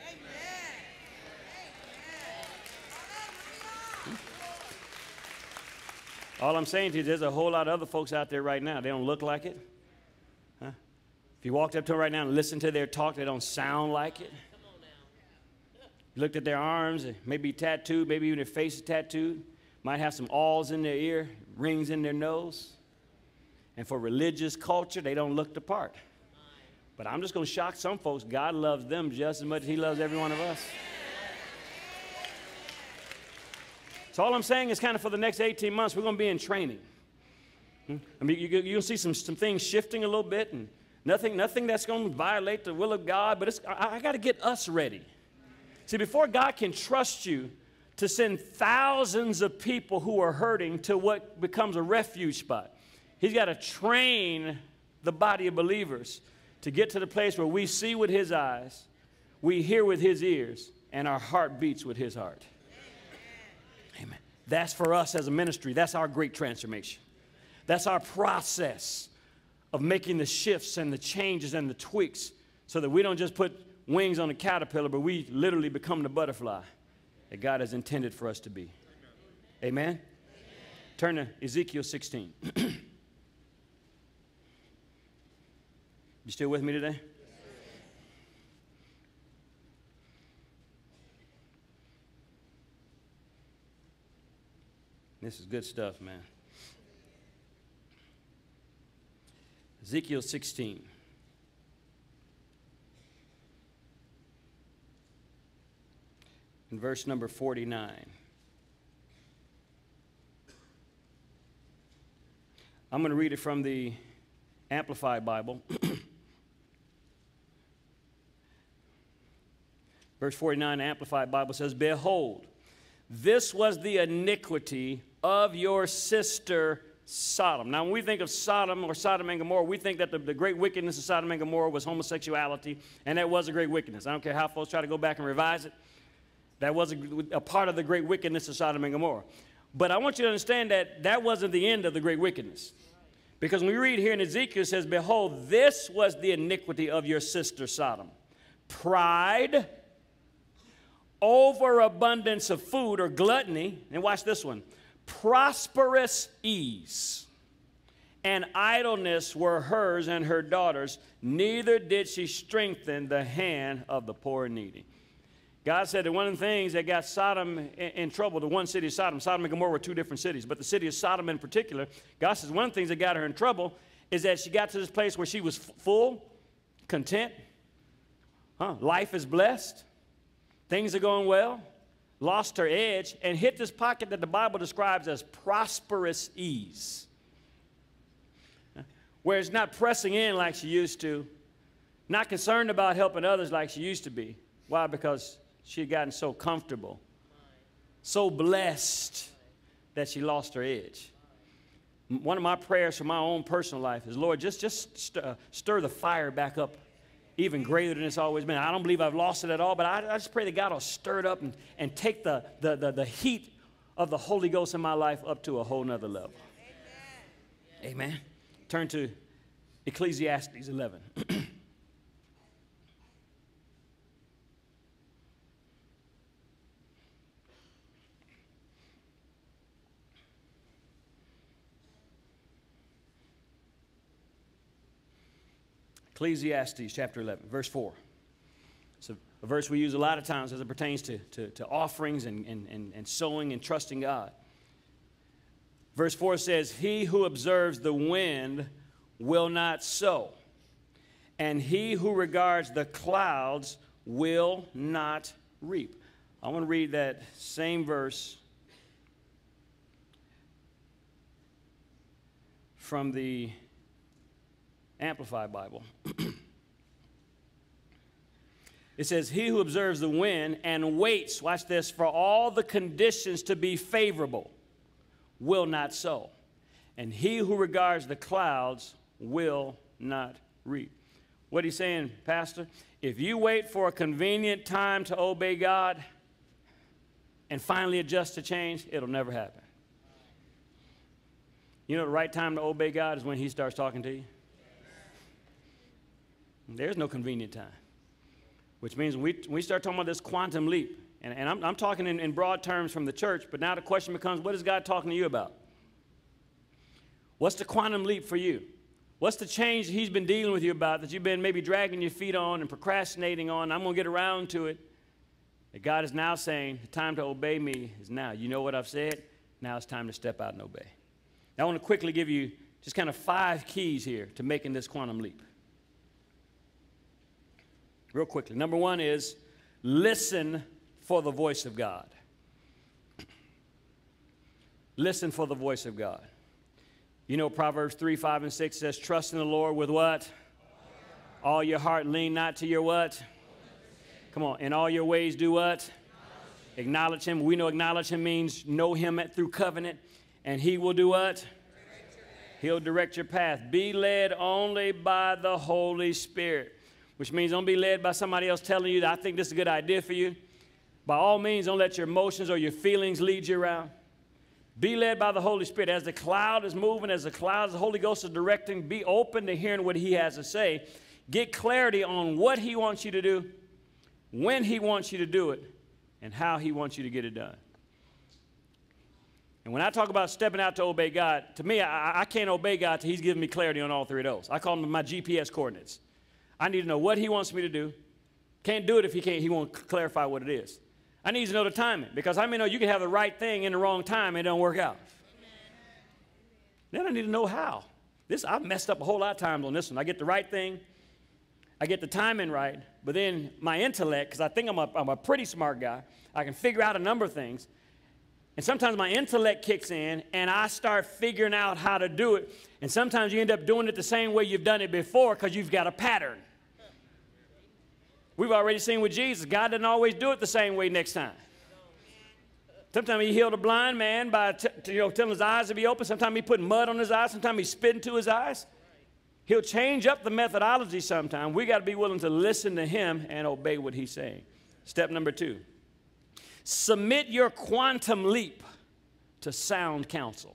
All I'm saying to you is there's a whole lot of other folks out there right now. They don't look like it. Huh? If you walked up to them right now and listened to their talk, they don't sound like it. You looked at their arms, maybe tattooed, maybe even their face is tattooed. Might have some awls in their ear, rings in their nose. And for religious culture, they don't look the part. But I'm just going to shock some folks. God loves them just as much as he loves every one of us. So all I'm saying is kind of for the next 18 months, we're going to be in training. I mean, you'll see some things shifting a little bit, and nothing that's going to violate the will of God, but I got to get us ready. See, before God can trust you to send thousands of people who are hurting to what becomes a refuge spot. He's got to train the body of believers to get to the place where we see with his eyes, we hear with his ears, and our heart beats with his heart. Amen. That's for us as a ministry. That's our great transformation. That's our process of making the shifts and the changes and the tweaks so that we don't just put wings on a caterpillar, but we literally become the butterfly that God has intended for us to be. Amen? Amen. Turn to Ezekiel 16. You still with me today? This is good stuff, man. Ezekiel 16. In verse number 49. I'm going to read it from the Amplified Bible. Verse 49, the Amplified Bible says, "Behold, this was the iniquity of your sister Sodom." Now, when we think of Sodom or Sodom and Gomorrah, we think that the great wickedness of Sodom and Gomorrah was homosexuality, and that was a great wickedness. I don't care how folks try to go back and revise it. That was a part of the great wickedness of Sodom and Gomorrah. But I want you to understand that that wasn't the end of the great wickedness. Because when we read here in Ezekiel, it says, "Behold, this was the iniquity of your sister Sodom. Pride, overabundance of food or gluttony," and watch this one, "prosperous ease and idleness were hers and her daughters, neither did she strengthen the hand of the poor and needy." God said that one of the things that got Sodom in trouble, the one city of Sodom and Gomorrah were two different cities, but the city of Sodom in particular, God says one of the things that got her in trouble is that she got to this place where she was full, content, life is blessed, things are going well, lost her edge, and hit this pocket that the Bible describes as prosperous ease. Where it's not pressing in like she used to, not concerned about helping others like she used to be. Why? Because she had gotten so comfortable, so blessed that she lost her edge. One of my prayers for my own personal life is, Lord, just stir the fire back up even greater than it's always been. I don't believe I've lost it at all, but I just pray that God will stir it up and take the heat of the Holy Ghost in my life up to a whole nother level. Amen. Amen. Turn to Ecclesiastes 11. Ecclesiastes chapter 11, verse 4. It's a verse we use a lot of times as it pertains to offerings and sowing and trusting God. Verse 4 says, "He who observes the wind will not sow, and he who regards the clouds will not reap." I want to read that same verse from the Amplified Bible. It says, "He who observes the wind and waits," watch this, "for all the conditions to be favorable will not sow. And he who regards the clouds will not reap." What he's saying, Pastor, if you wait for a convenient time to obey God and finally adjust to change, it'll never happen. You know the right time to obey God is when he starts talking to you. There's no convenient time, which means when we start talking about this quantum leap, and I'm talking in broad terms from the church, but now the question becomes, what is God talking to you about? What's the quantum leap for you? What's the change he's been dealing with you about that you've been maybe dragging your feet on and procrastinating on? I'm going to get around to it. That God is now saying, the time to obey me is now. You know what I've said? Now it's time to step out and obey. Now I want to quickly give you just kind of 5 keys here to making this quantum leap. Real quickly. Number 1 is listen for the voice of God. Listen for the voice of God. You know Proverbs 3, 5, and 6 says, "Trust in the Lord with what? All your heart. Lean not to your what? Come on. In all your ways do what? Acknowledge him. We know acknowledge him means know him through covenant. And he will do what? He'll direct your path. Be led only by the Holy Spirit, which means don't be led by somebody else telling you that I think this is a good idea for you. By all means, don't let your emotions or your feelings lead you around. Be led by the Holy Spirit. As the cloud is moving, as the Holy Ghost is directing, be open to hearing what he has to say. Get clarity on what he wants you to do, when he wants you to do it, and how he wants you to get it done. And when I talk about stepping out to obey God, to me, I can't obey God till he's giving me clarity on all three of those. I call them my GPS coordinates. I need to know what he wants me to do. Can't do it if he won't clarify what it is. I need to know the timing, because how many know you can have the right thing in the wrong time and it don't work out? Then I need to know how. I've messed up a whole lot of times on this one. I get the right thing, I get the timing right, but then my intellect, because I think I'm a pretty smart guy, I can figure out a number of things. And sometimes my intellect kicks in, and I start figuring out how to do it. And sometimes you end up doing it the same way you've done it before because you've got a pattern. We've already seen with Jesus, God doesn't always do it the same way next time. Sometimes he healed a blind man by telling his eyes to be open. Sometimes he put mud on his eyes. Sometimes he spit into his eyes. He'll change up the methodology sometime. We got to be willing to listen to him and obey what he's saying. Step number 2. Submit your quantum leap to sound counsel.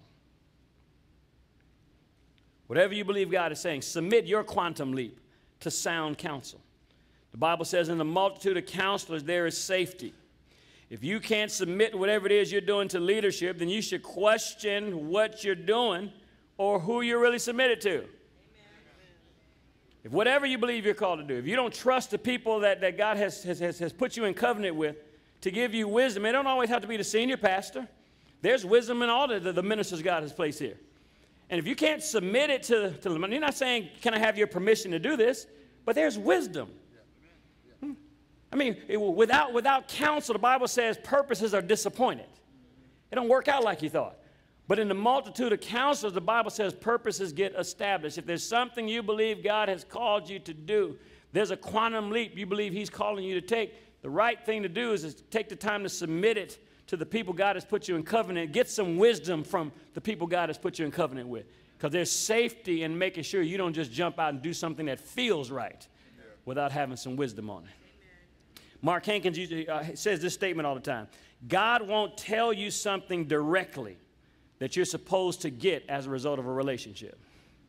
Whatever you believe God is saying, submit your quantum leap to sound counsel. The Bible says in the multitude of counselors there is safety. If you can't submit whatever it is you're doing to leadership, then you should question what you're doing or who you're really submitted to. Amen. If whatever you believe you're called to do, if you don't trust the people that God has put you in covenant with, to give you wisdom. It don't always have to be the senior pastor. There's wisdom in all the ministers God has placed here. And if you can't submit it to them, you're not saying, can I have your permission to do this? But there's wisdom. I mean, without counsel, the Bible says purposes are disappointed. It don't work out like you thought. But in the multitude of counselors, the Bible says purposes get established. If there's something you believe God has called you to do, there's a quantum leap you believe he's calling you to take, the right thing to do is take the time to submit it to the people God has put you in covenant. Get some wisdom from the people God has put you in covenant with. Because there's safety in making sure you don't just jump out and do something that feels right without having some wisdom on it. Mark Hankins usually says this statement all the time. God won't tell you something directly that you're supposed to get as a result of a relationship.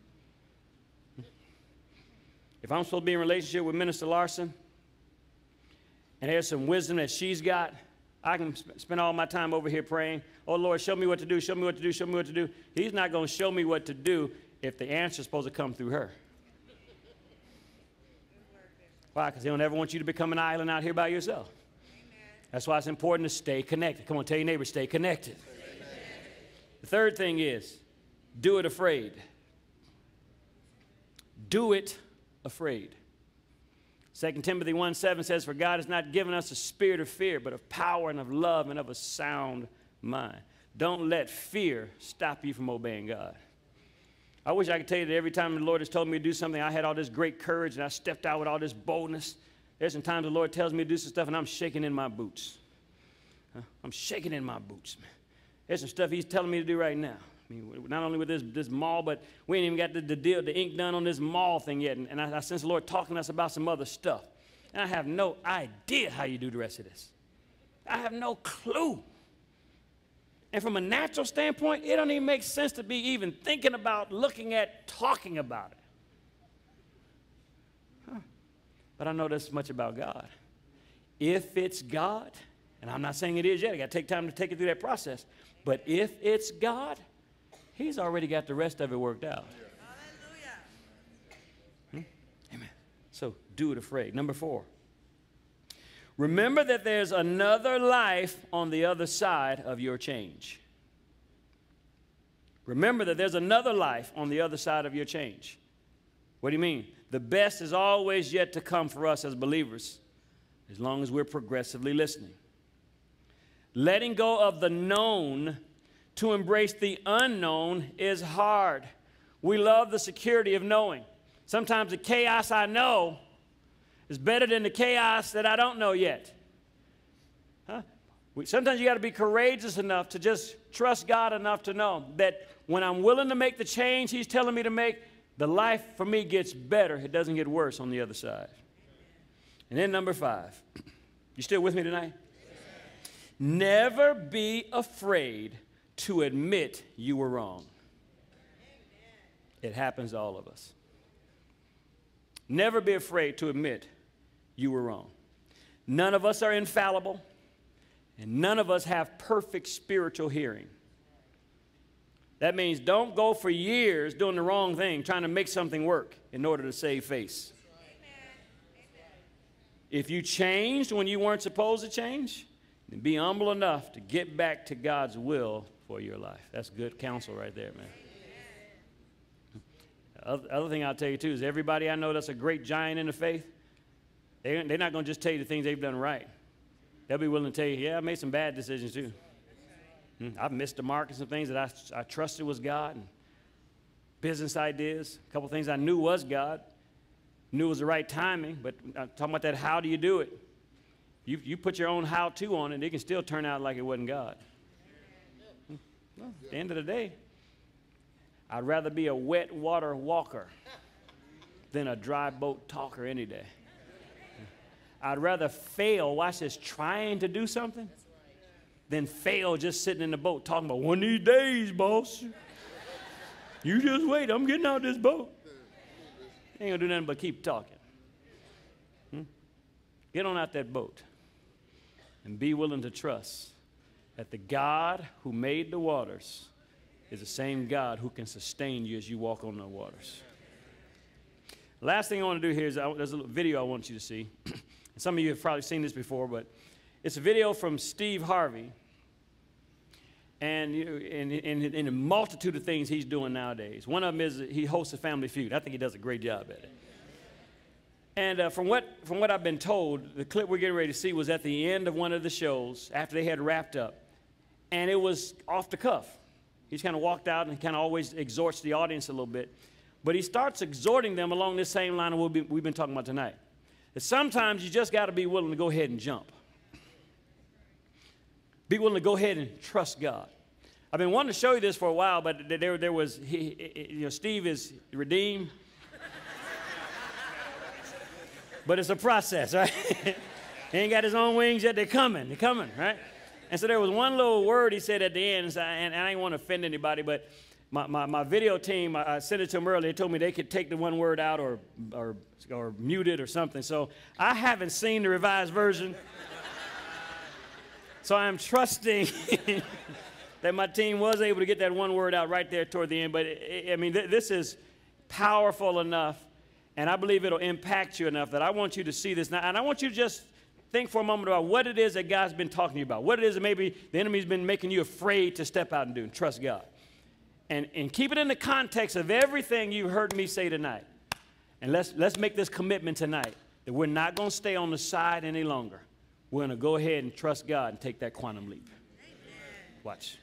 If I'm supposed to be in a relationship with Minister Larson, and there's some wisdom that she's got, I can spend all my time over here praying, oh, Lord, show me what to do, show me what to do, show me what to do. He's not going to show me what to do if the answer is supposed to come through her. Why? Because he don't ever want you to become an island out here by yourself. Amen. That's why it's important to stay connected. Come on, tell your neighbor, stay connected. Amen. The third thing is, do it afraid. Do it afraid. 2 Timothy 1:7 says, for God has not given us a spirit of fear, but of power and of love and of a sound mind. Don't let fear stop you from obeying God. I wish I could tell you that every time the Lord has told me to do something, I had all this great courage and I stepped out with all this boldness. There's some times the Lord tells me to do some stuff and I'm shaking in my boots. I'm shaking in my boots, man. There's some stuff he's telling me to do right now. I mean, not only with this mall, but we ain't even got the ink done on this mall thing yet. And I sense the Lord talking to us about some other stuff. And I have no idea how you do the rest of this. I have no clue. And from a natural standpoint, it don't even make sense to be even thinking about, looking at, talking about it. But I know this much about God. If it's God, and I'm not saying it is yet, I got to take time to take it through that process. But if it's God, he's already got the rest of it worked out. Hallelujah. Amen. So do it afraid. Number 4. Remember that there's another life on the other side of your change. Remember that there's another life on the other side of your change. What do you mean? The best is always yet to come for us as believers, as long as we're progressively listening. Letting go of the known to embrace the unknown is hard. We love the security of knowing. Sometimes the chaos I know is better than the chaos that I don't know yet. Sometimes you got to be courageous enough to just trust God enough to know that when I'm willing to make the change He's telling me to make, the life for me gets better. It doesn't get worse on the other side. And then number 5. You still with me tonight? Never be afraid to admit you were wrong. It happens to all of us. Never be afraid to admit you were wrong. None of us are infallible, and none of us have perfect spiritual hearing. That means don't go for years doing the wrong thing, trying to make something work in order to save face. If you changed when you weren't supposed to change, then be humble enough to get back to God's will for your life. That's good counsel right there, man. Other thing I'll tell you, too, is everybody I know that's a great giant in the faith, they're not going to just tell you the things they've done right. They'll be willing to tell you, yeah, I made some bad decisions, too. I've missed the mark on some things that I trusted was God, and business ideas, a couple things I knew was God. Knew it was the right timing, but I'm talking about that, how do you do it? You put your own how-to on it, it can still turn out like it wasn't God. Well, at the end of the day, I'd rather be a wet water walker than a dry boat talker any day. I'd rather fail, watch this, trying to do something, than fail just sitting in the boat talking about, one of these days, boss, you just wait, I'm getting out this boat. Ain't gonna do nothing but keep talking. Get on out that boat and be willing to trust that the God who made the waters is the same God who can sustain you as you walk on the waters. Last thing I want to do here is there's a little video I want you to see. Some of you have probably seen this before, but it's a video from Steve Harvey. And in a multitude of things he's doing nowadays. One of them is he hosts a Family Feud. I think he does a great job at it. And from what I've been told, the clip we're getting ready to see was at the end of one of the shows after they had wrapped up. And it was off the cuff. He's kind of walked out and kind of always exhorts the audience a little bit. But he starts exhorting them along this same line of what we've been talking about tonight. That sometimes you just got to be willing to go ahead and jump. Be willing to go ahead and trust God. I've been wanting to show you this for a while, but there was, Steve is redeemed. But it's a process, right? He ain't got his own wings yet. They're coming, right? And so there was one little word he said at the end, and I didn't want to offend anybody, but my video team, I sent it to them earlier. They told me they could take the one word out or mute it or something. So I haven't seen the revised version. So I'm trusting that my team was able to get that one word out right there toward the end. But, this is powerful enough, and I believe it'll impact you enough that I want you to see this now. And I want you to just think for a moment about what it is that God's been talking to you about, what it is that maybe the enemy's been making you afraid to step out and do and trust God. And keep it in the context of everything you've heard me say tonight. And let's make this commitment tonight that we're not going to stay on the side any longer. We're going to go ahead and trust God and take that quantum leap. Watch.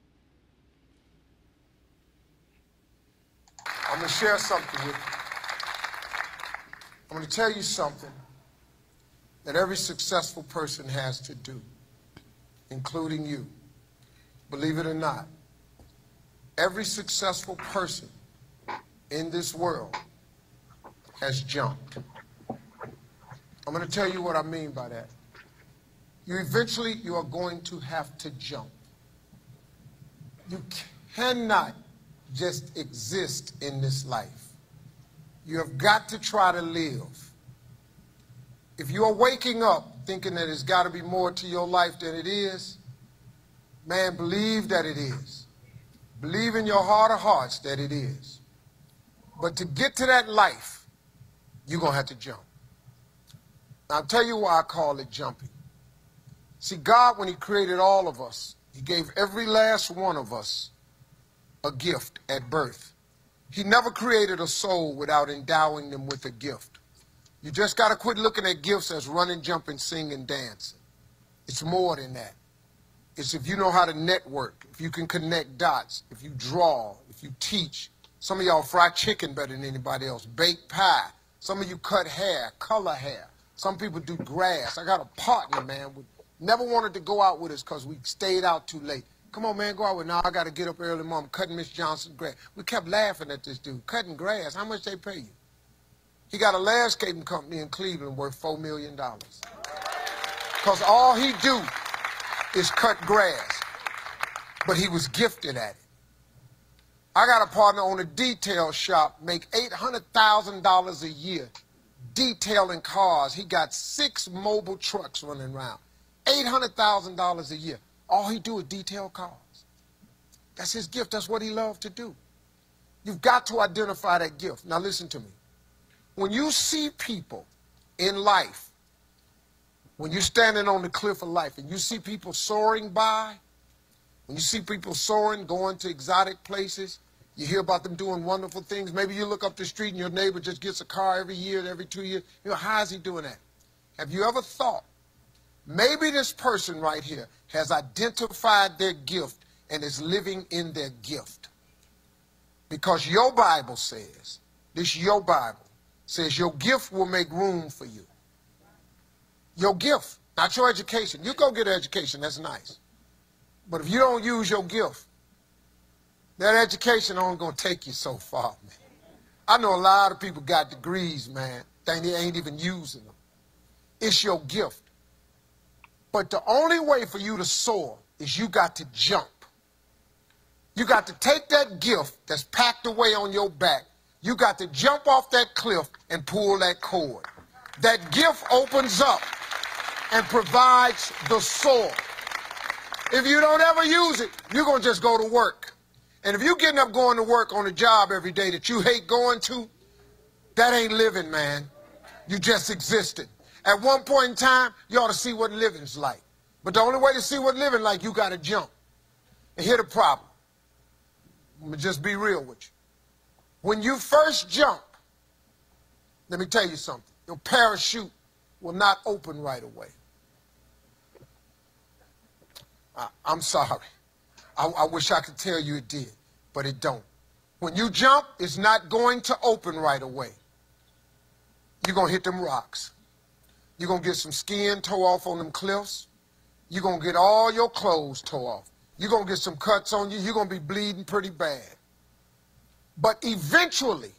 I'm going to share something with you. I'm going to tell you something that every successful person has to do, including you. Believe it or not, every successful person in this world has jumped. I'm going to tell you what I mean by that. You are going to have to jump. You cannot just exist in this life. You have got to try to live. If you are waking up thinking that there's got to be more to your life than it is, man, believe that it is. Believe in your heart of hearts that it is. But to get to that life, you're going to have to jump. I'll tell you why I call it jumping. See, God, when he created all of us, he gave every last one of us a gift at birth. He never created a soul without endowing them with a gift. You just got to quit looking at gifts as running, jumping, singing, dancing. It's more than that. It's if you know how to network, if you can connect dots, if you draw, if you teach. Some of y'all fry chicken better than anybody else, bake pie. Some of you cut hair, color hair. Some people do grass. I got a partner, man, with Never wanted to go out with us because we stayed out too late. Come on, man, go out with. Now I got to get up early, Mom, cutting Miss Johnson's grass. We kept laughing at this dude. Cutting grass, how much they pay you? He got a landscaping company in Cleveland worth $4 million. Because all he do is cut grass. But he was gifted at it. I got a partner on a detail shop, make $800,000 a year detailing cars. He got 6 mobile trucks running around. $800,000 a year. All he do is detail cars. That's his gift. That's what he loved to do. You've got to identify that gift. Now listen to me. When you see people in life, when you're standing on the cliff of life and you see people soaring by, when you see people soaring, going to exotic places, you hear about them doing wonderful things. Maybe you look up the street and your neighbor just gets a car every year, every 2 years. You know, how is he doing that? Have you ever thought, maybe this person right here has identified their gift and is living in their gift? Because your Bible says, your Bible says your gift will make room for you. Your gift, not your education. You go get an education, that's nice. But if you don't use your gift, that education only going to take you so far, man. I know a lot of people got degrees, man. They ain't even using them. It's your gift. But the only way for you to soar is you got to jump. You got to take that gift that's packed away on your back. You got to jump off that cliff and pull that cord. That gift opens up and provides the soar. If you don't ever use it, you're going to just go to work. And if you're getting up going to work on a job every day that you hate going to, that ain't living, man. You just existed. At one point in time, you ought to see what living's like. But the only way to see what living like, you got to jump. And here's the problem. Let me just be real with you. When you first jump, let me tell you something. Your parachute will not open right away. I'm sorry. I wish I could tell you it did, but it don't. When you jump, it's not going to open right away. You're going to hit them rocks. You're going to get some skin tore off on them cliffs. You're going to get all your clothes tore off. You're going to get some cuts on you. You're going to be bleeding pretty bad. But eventually,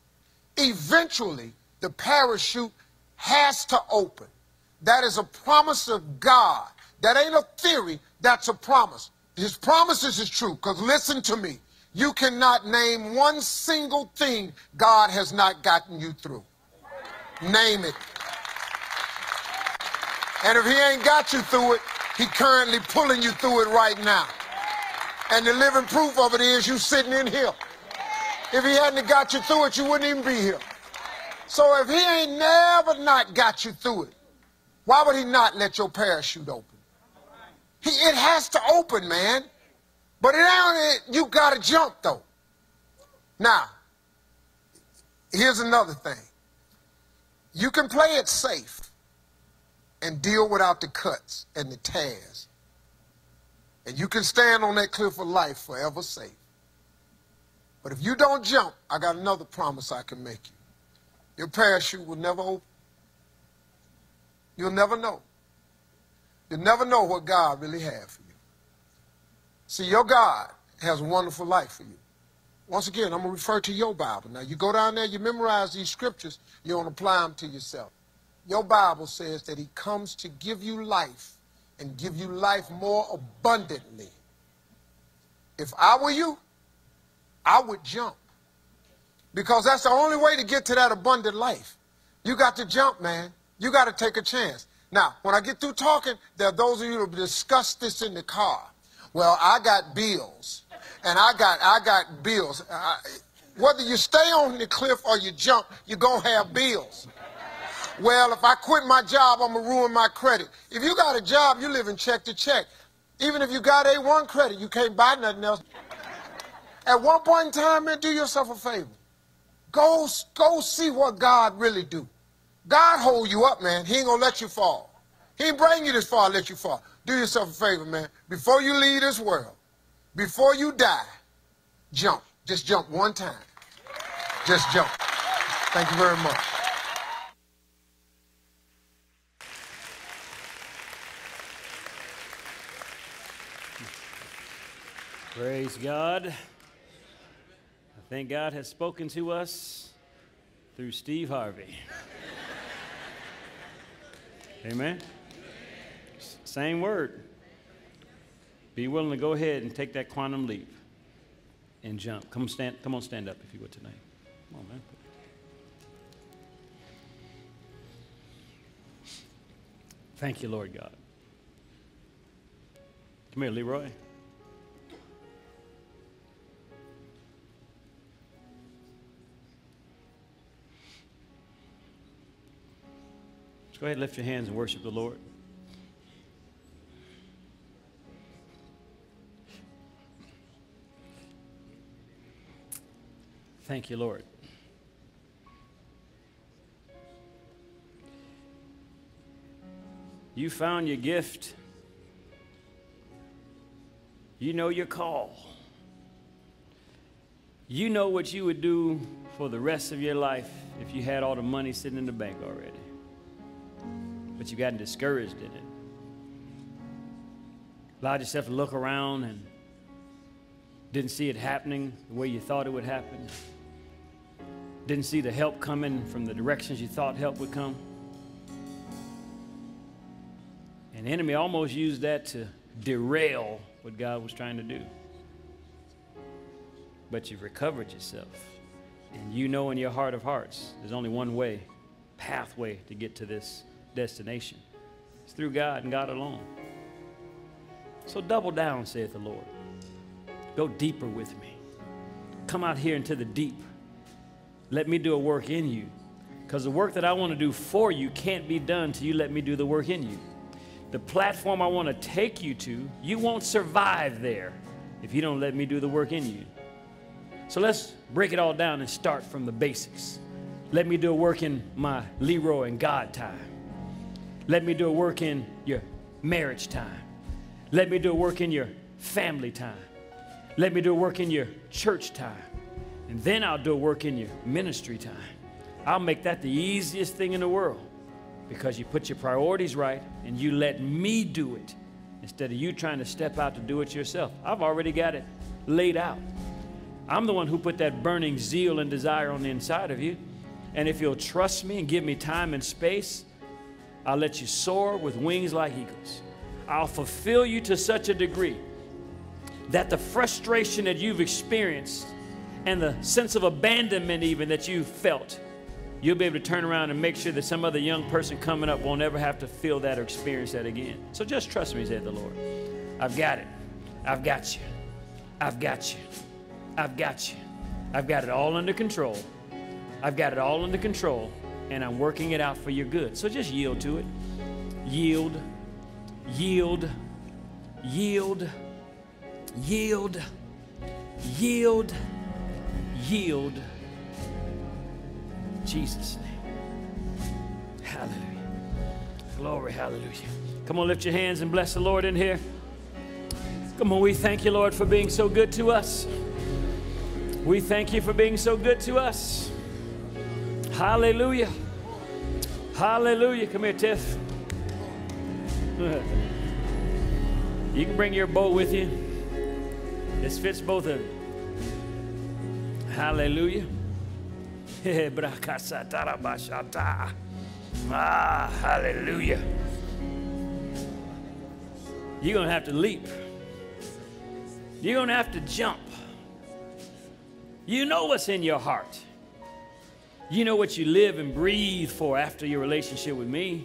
the parachute has to open. That is a promise of God. That ain't a theory. That's a promise. His promises is true, because listen to me. You cannot name one single thing God has not gotten you through. Name it. And if he ain't got you through it, he currently pulling you through it right now. And the living proof of it is you sitting in here. If he hadn't got you through it, you wouldn't even be here. So if he ain't never not got you through it, why would he not let your parachute open? It has to open, man. But you got to jump, though. Now, here's another thing. You can play it safe and deal without the cuts and the tears. And you can stand on that cliff of life forever safe. But if you don't jump, I got another promise I can make you. Your parachute will never open. You'll never know. You'll never know what God really has for you. See, your God has a wonderful life for you. Once again, I'm going to refer to your Bible. Now, you go down there, you memorize these scriptures, you don't apply them to yourself. Your Bible says that he comes to give you life and give you life more abundantly. If I were you, I would jump. Because that's the only way to get to that abundant life. You got to jump, man. You got to take a chance. Now, when I get through talking, there are those of you who discuss this in the car. Well, I got bills, and I got bills. Whether you stay on the cliff or you jump, you're going to have bills. Well, if I quit my job, I'm going to ruin my credit. If you got a job, you live in check to check. Even if you got A1 credit, you can't buy nothing else. At one point in time, man, do yourself a favor. Go see what God really do. God hold you up, man. He ain't going to let you fall. He ain't bring you this far to let you fall. Do yourself a favor, man. Before you leave this world, before you die, jump. Just jump one time. Just jump. Thank you very much. Praise God. I think God has spoken to us through Steve Harvey. Amen. Same word. Be willing to go ahead and take that quantum leap and jump. Come on, stand up if you would tonight. Come on, man. Thank you, Lord God. Come here, Leroy. Just go ahead and lift your hands and worship the Lord. Thank you, Lord. You found your gift. You know your call. You know what you would do for the rest of your life if you had all the money sitting in the bank already. But you got discouraged in it. Allowed yourself to look around and didn't see it happening the way you thought it would happen. Didn't see the help coming from the directions you thought help would come. And the enemy almost used that to derail what God was trying to do. But you've recovered yourself. And you know in your heart of hearts, there's only one way, pathway to get to this destination. It's through God and God alone. So double down, saith the Lord. Go deeper with me. Come out here into the deep. Let me do a work in you. Because the work that I want to do for you can't be done till you let me do the work in you. The platform I want to take you to, you won't survive there if you don't let me do the work in you. So let's break it all down and start from the basics. Let me do a work in my Leroy and God time. Let me do a work in your marriage time. Let me do a work in your family time. Let me do a work in your church time. And then I'll do a work in your ministry time. I'll make that the easiest thing in the world because you put your priorities right and you let me do it instead of you trying to step out to do it yourself. I've already got it laid out. I'm the one who put that burning zeal and desire on the inside of you. And if you'll trust me and give me time and space, I'll let you soar with wings like eagles. I'll fulfill you to such a degree that the frustration that you've experienced and the sense of abandonment even that you felt, you'll be able to turn around and make sure that some other young person coming up won't ever have to feel that or experience that again. So just trust me, said the Lord. I've got it. I've got you. I've got you. I've got you. I've got it all under control. I've got it all under control, and I'm working it out for your good. So just yield to it. Yield, yield, yield, yield, yield, yield. In Jesus' name. Hallelujah. Glory, hallelujah. Come on, lift your hands and bless the Lord in here. Come on, we thank you, Lord, for being so good to us. We thank you for being so good to us. Hallelujah. Hallelujah. Come here, Tiff. You can bring your bow with you. This fits both of them. Hallelujah. Ah, hallelujah. You're going to have to leap. You're going to have to jump. You know what's in your heart. You know what you live and breathe for after your relationship with me.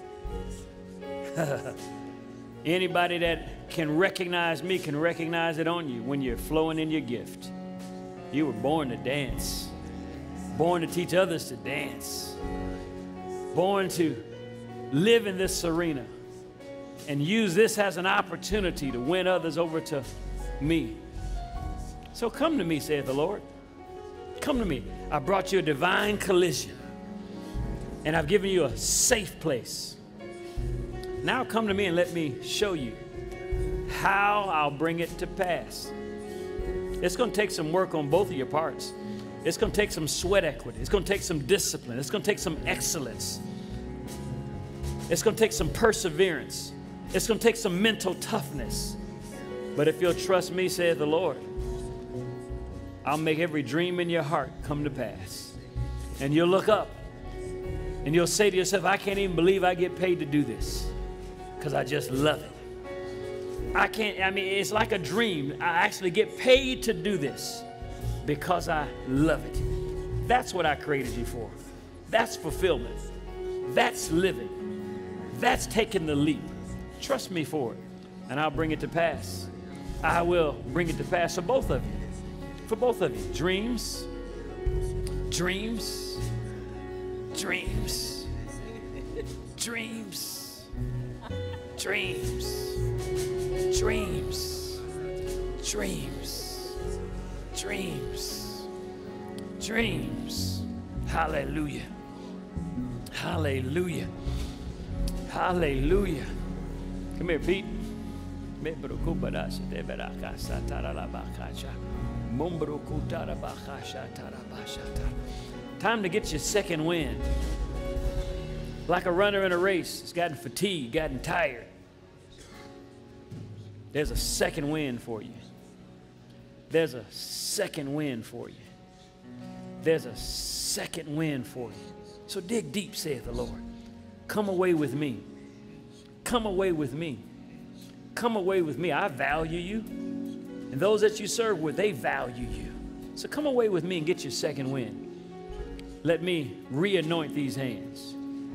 Anybody that can recognize me can recognize it on you when you're flowing in your gift. You were born to dance. Born to teach others to dance. Born to live in this arena and use this as an opportunity to win others over to me. So come to me, saith the Lord. Come to me. I brought you a divine collision, and I've given you a safe place. Now come to me and let me show you how I'll bring it to pass. It's going to take some work on both of your parts. It's going to take some sweat equity. It's going to take some discipline. It's going to take some excellence. It's going to take some perseverance. It's going to take some mental toughness. But if you'll trust me, saith the Lord, I'll make every dream in your heart come to pass. And you'll look up and you'll say to yourself, I can't even believe I get paid to do this because I just love it. It's like a dream. I actually get paid to do this because I love it. That's what I created you for. That's fulfillment. That's living. That's taking the leap. Trust me for it, and I'll bring it to pass. I will bring it to pass for both of you. For both of you. Dreams, dreams, dreams, dreams, dreams, dreams, dreams, dreams, dreams. Hallelujah. Hallelujah. Hallelujah. Come here, Pete. Time to get your second wind. Like a runner in a race, it's gotten fatigued, gotten tired. There's a second wind for you. There's a second wind for you. There's a second wind for you. So dig deep, saith the Lord. Come away with me. Come away with me. Come away with me. I value you. And those that you serve with, they value you. So come away with me and get your second wind. Let me re-anoint these hands.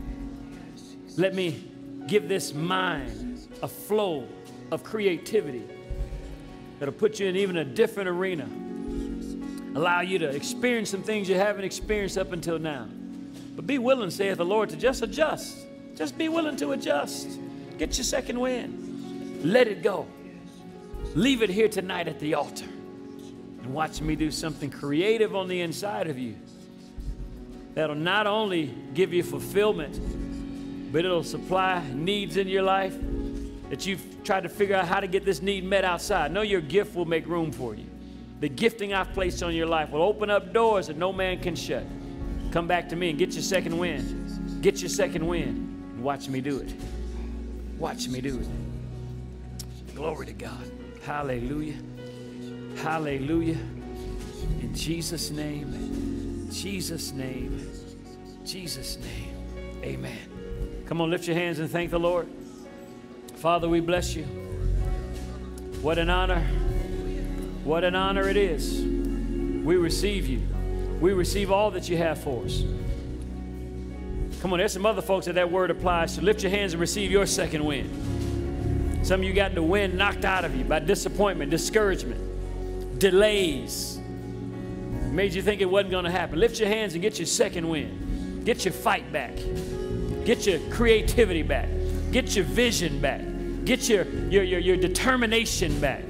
Let me give this mind a flow of creativity that'll put you in even a different arena. Allow you to experience some things you haven't experienced up until now. But be willing, saith the Lord, to just adjust. Just be willing to adjust. Get your second wind. Let it go. Leave it here tonight at the altar. And watch me do something creative on the inside of you that'll not only give you fulfillment, but it'll supply needs in your life that you've tried to figure out how to get this need met outside. Know your gift will make room for you. The gifting I've placed on your life will open up doors that no man can shut. Come back to me and get your second wind. Get your second wind and watch me do it. Watch me do it. Glory to God. Hallelujah. Hallelujah. In Jesus' name, Jesus' name, Jesus' name. Amen. Come on, lift your hands and thank the Lord. Father, we bless you. What an honor. What an honor it is. We receive you. We receive all that you have for us. Come on, there's some other folks that word applies to. Lift your hands and receive your second wind. Some of you got the wind knocked out of you by disappointment, discouragement, delays. Made you think it wasn't going to happen. Lift your hands and get your second wind. Get your fight back. Get your creativity back. Get your vision back. Get your determination back.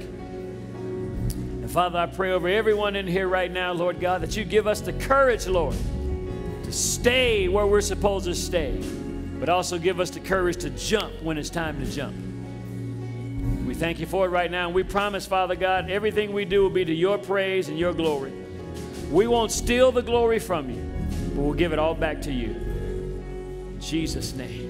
And Father, I pray over everyone in here right now, Lord God, that you give us the courage, Lord, to stay where we're supposed to stay, but also give us the courage to jump when it's time to jump. We thank you for it right now, and we promise, Father God, everything we do will be to your praise and your glory. We won't steal the glory from you, but we'll give it all back to you. In Jesus' name,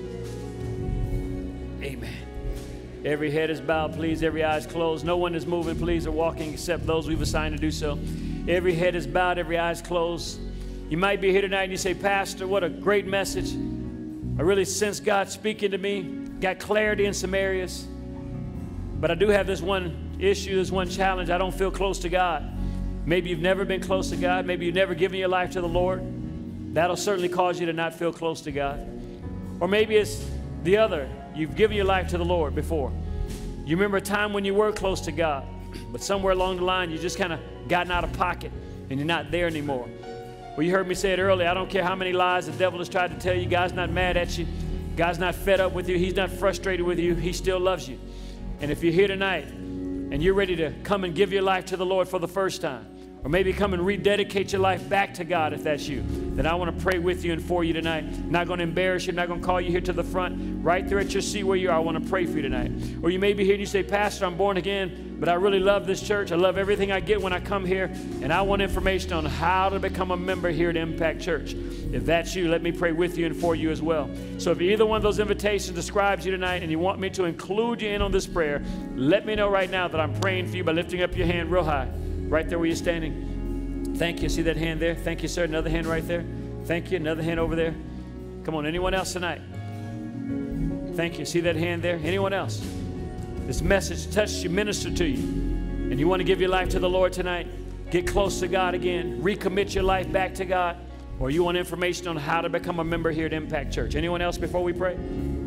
amen. Every head is bowed, please. Every eye is closed. No one is moving, please, or walking except those we've assigned to do so. Every head is bowed, every eye is closed. You might be here tonight and you say, Pastor, what a great message. I really sense God speaking to me. Got clarity in some areas. But I do have this one issue, this one challenge. I don't feel close to God. Maybe you've never been close to God. Maybe you've never given your life to the Lord. That'll certainly cause you to not feel close to God. Or maybe it's the other. You've given your life to the Lord before. You remember a time when you were close to God, but somewhere along the line you just kind of gotten out of pocket and you're not there anymore. Well, you heard me say it earlier. I don't care how many lies the devil has tried to tell you. God's not mad at you. God's not fed up with you. He's not frustrated with you. He still loves you. And if you're here tonight and you're ready to come and give your life to the Lord for the first time, or maybe come and rededicate your life back to God if that's you, then I want to pray with you and for you tonight. I'm not going to embarrass you. I'm not going to call you here to the front. Right there at your seat where you are, I want to pray for you tonight. Or you may be here and you say, Pastor, I'm born again, but I really love this church. I love everything I get when I come here, and I want information on how to become a member here at Impact Church. If that's you, let me pray with you and for you as well. So if either one of those invitations describes you tonight and you want me to include you in on this prayer, let me know right now that I'm praying for you by lifting up your hand real high, right there where you're standing. Thank you. See that hand there? Thank you, sir. Another hand right there. Thank you. Another hand over there. Come on. Anyone else tonight? Thank you. See that hand there? Anyone else? This message touched you, ministered to you, and you want to give your life to the Lord tonight, get close to God again, recommit your life back to God, or you want information on how to become a member here at Impact Church. Anyone else before we pray?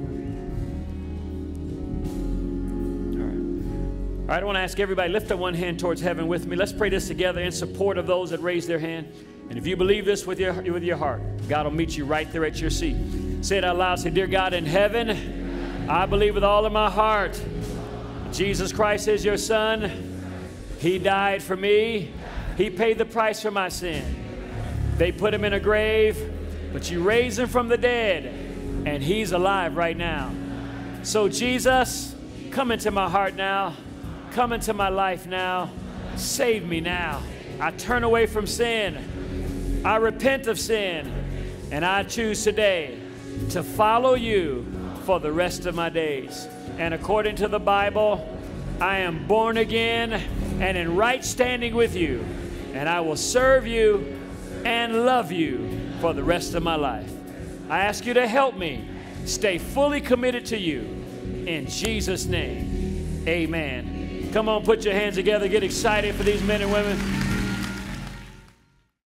All right, I want to ask everybody, lift up one hand towards heaven with me. Let's pray this together in support of those that raise their hand. And if you believe this with your heart, God will meet you right there at your seat. Say it out loud. Say, Dear God in heaven, I believe with all of my heart Jesus Christ is your Son. He died for me. He paid the price for my sin. They put him in a grave, but you raised him from the dead, and he's alive right now. So Jesus, come into my heart now. Come into my life now. Save me now. I turn away from sin. I repent of sin, and I choose today to follow you for the rest of my days. And according to the Bible, I am born again and in right standing with you, and I will serve you and love you for the rest of my life. I ask you to help me stay fully committed to you. In Jesus' name, amen. Come on, put your hands together. Get excited for these men and women.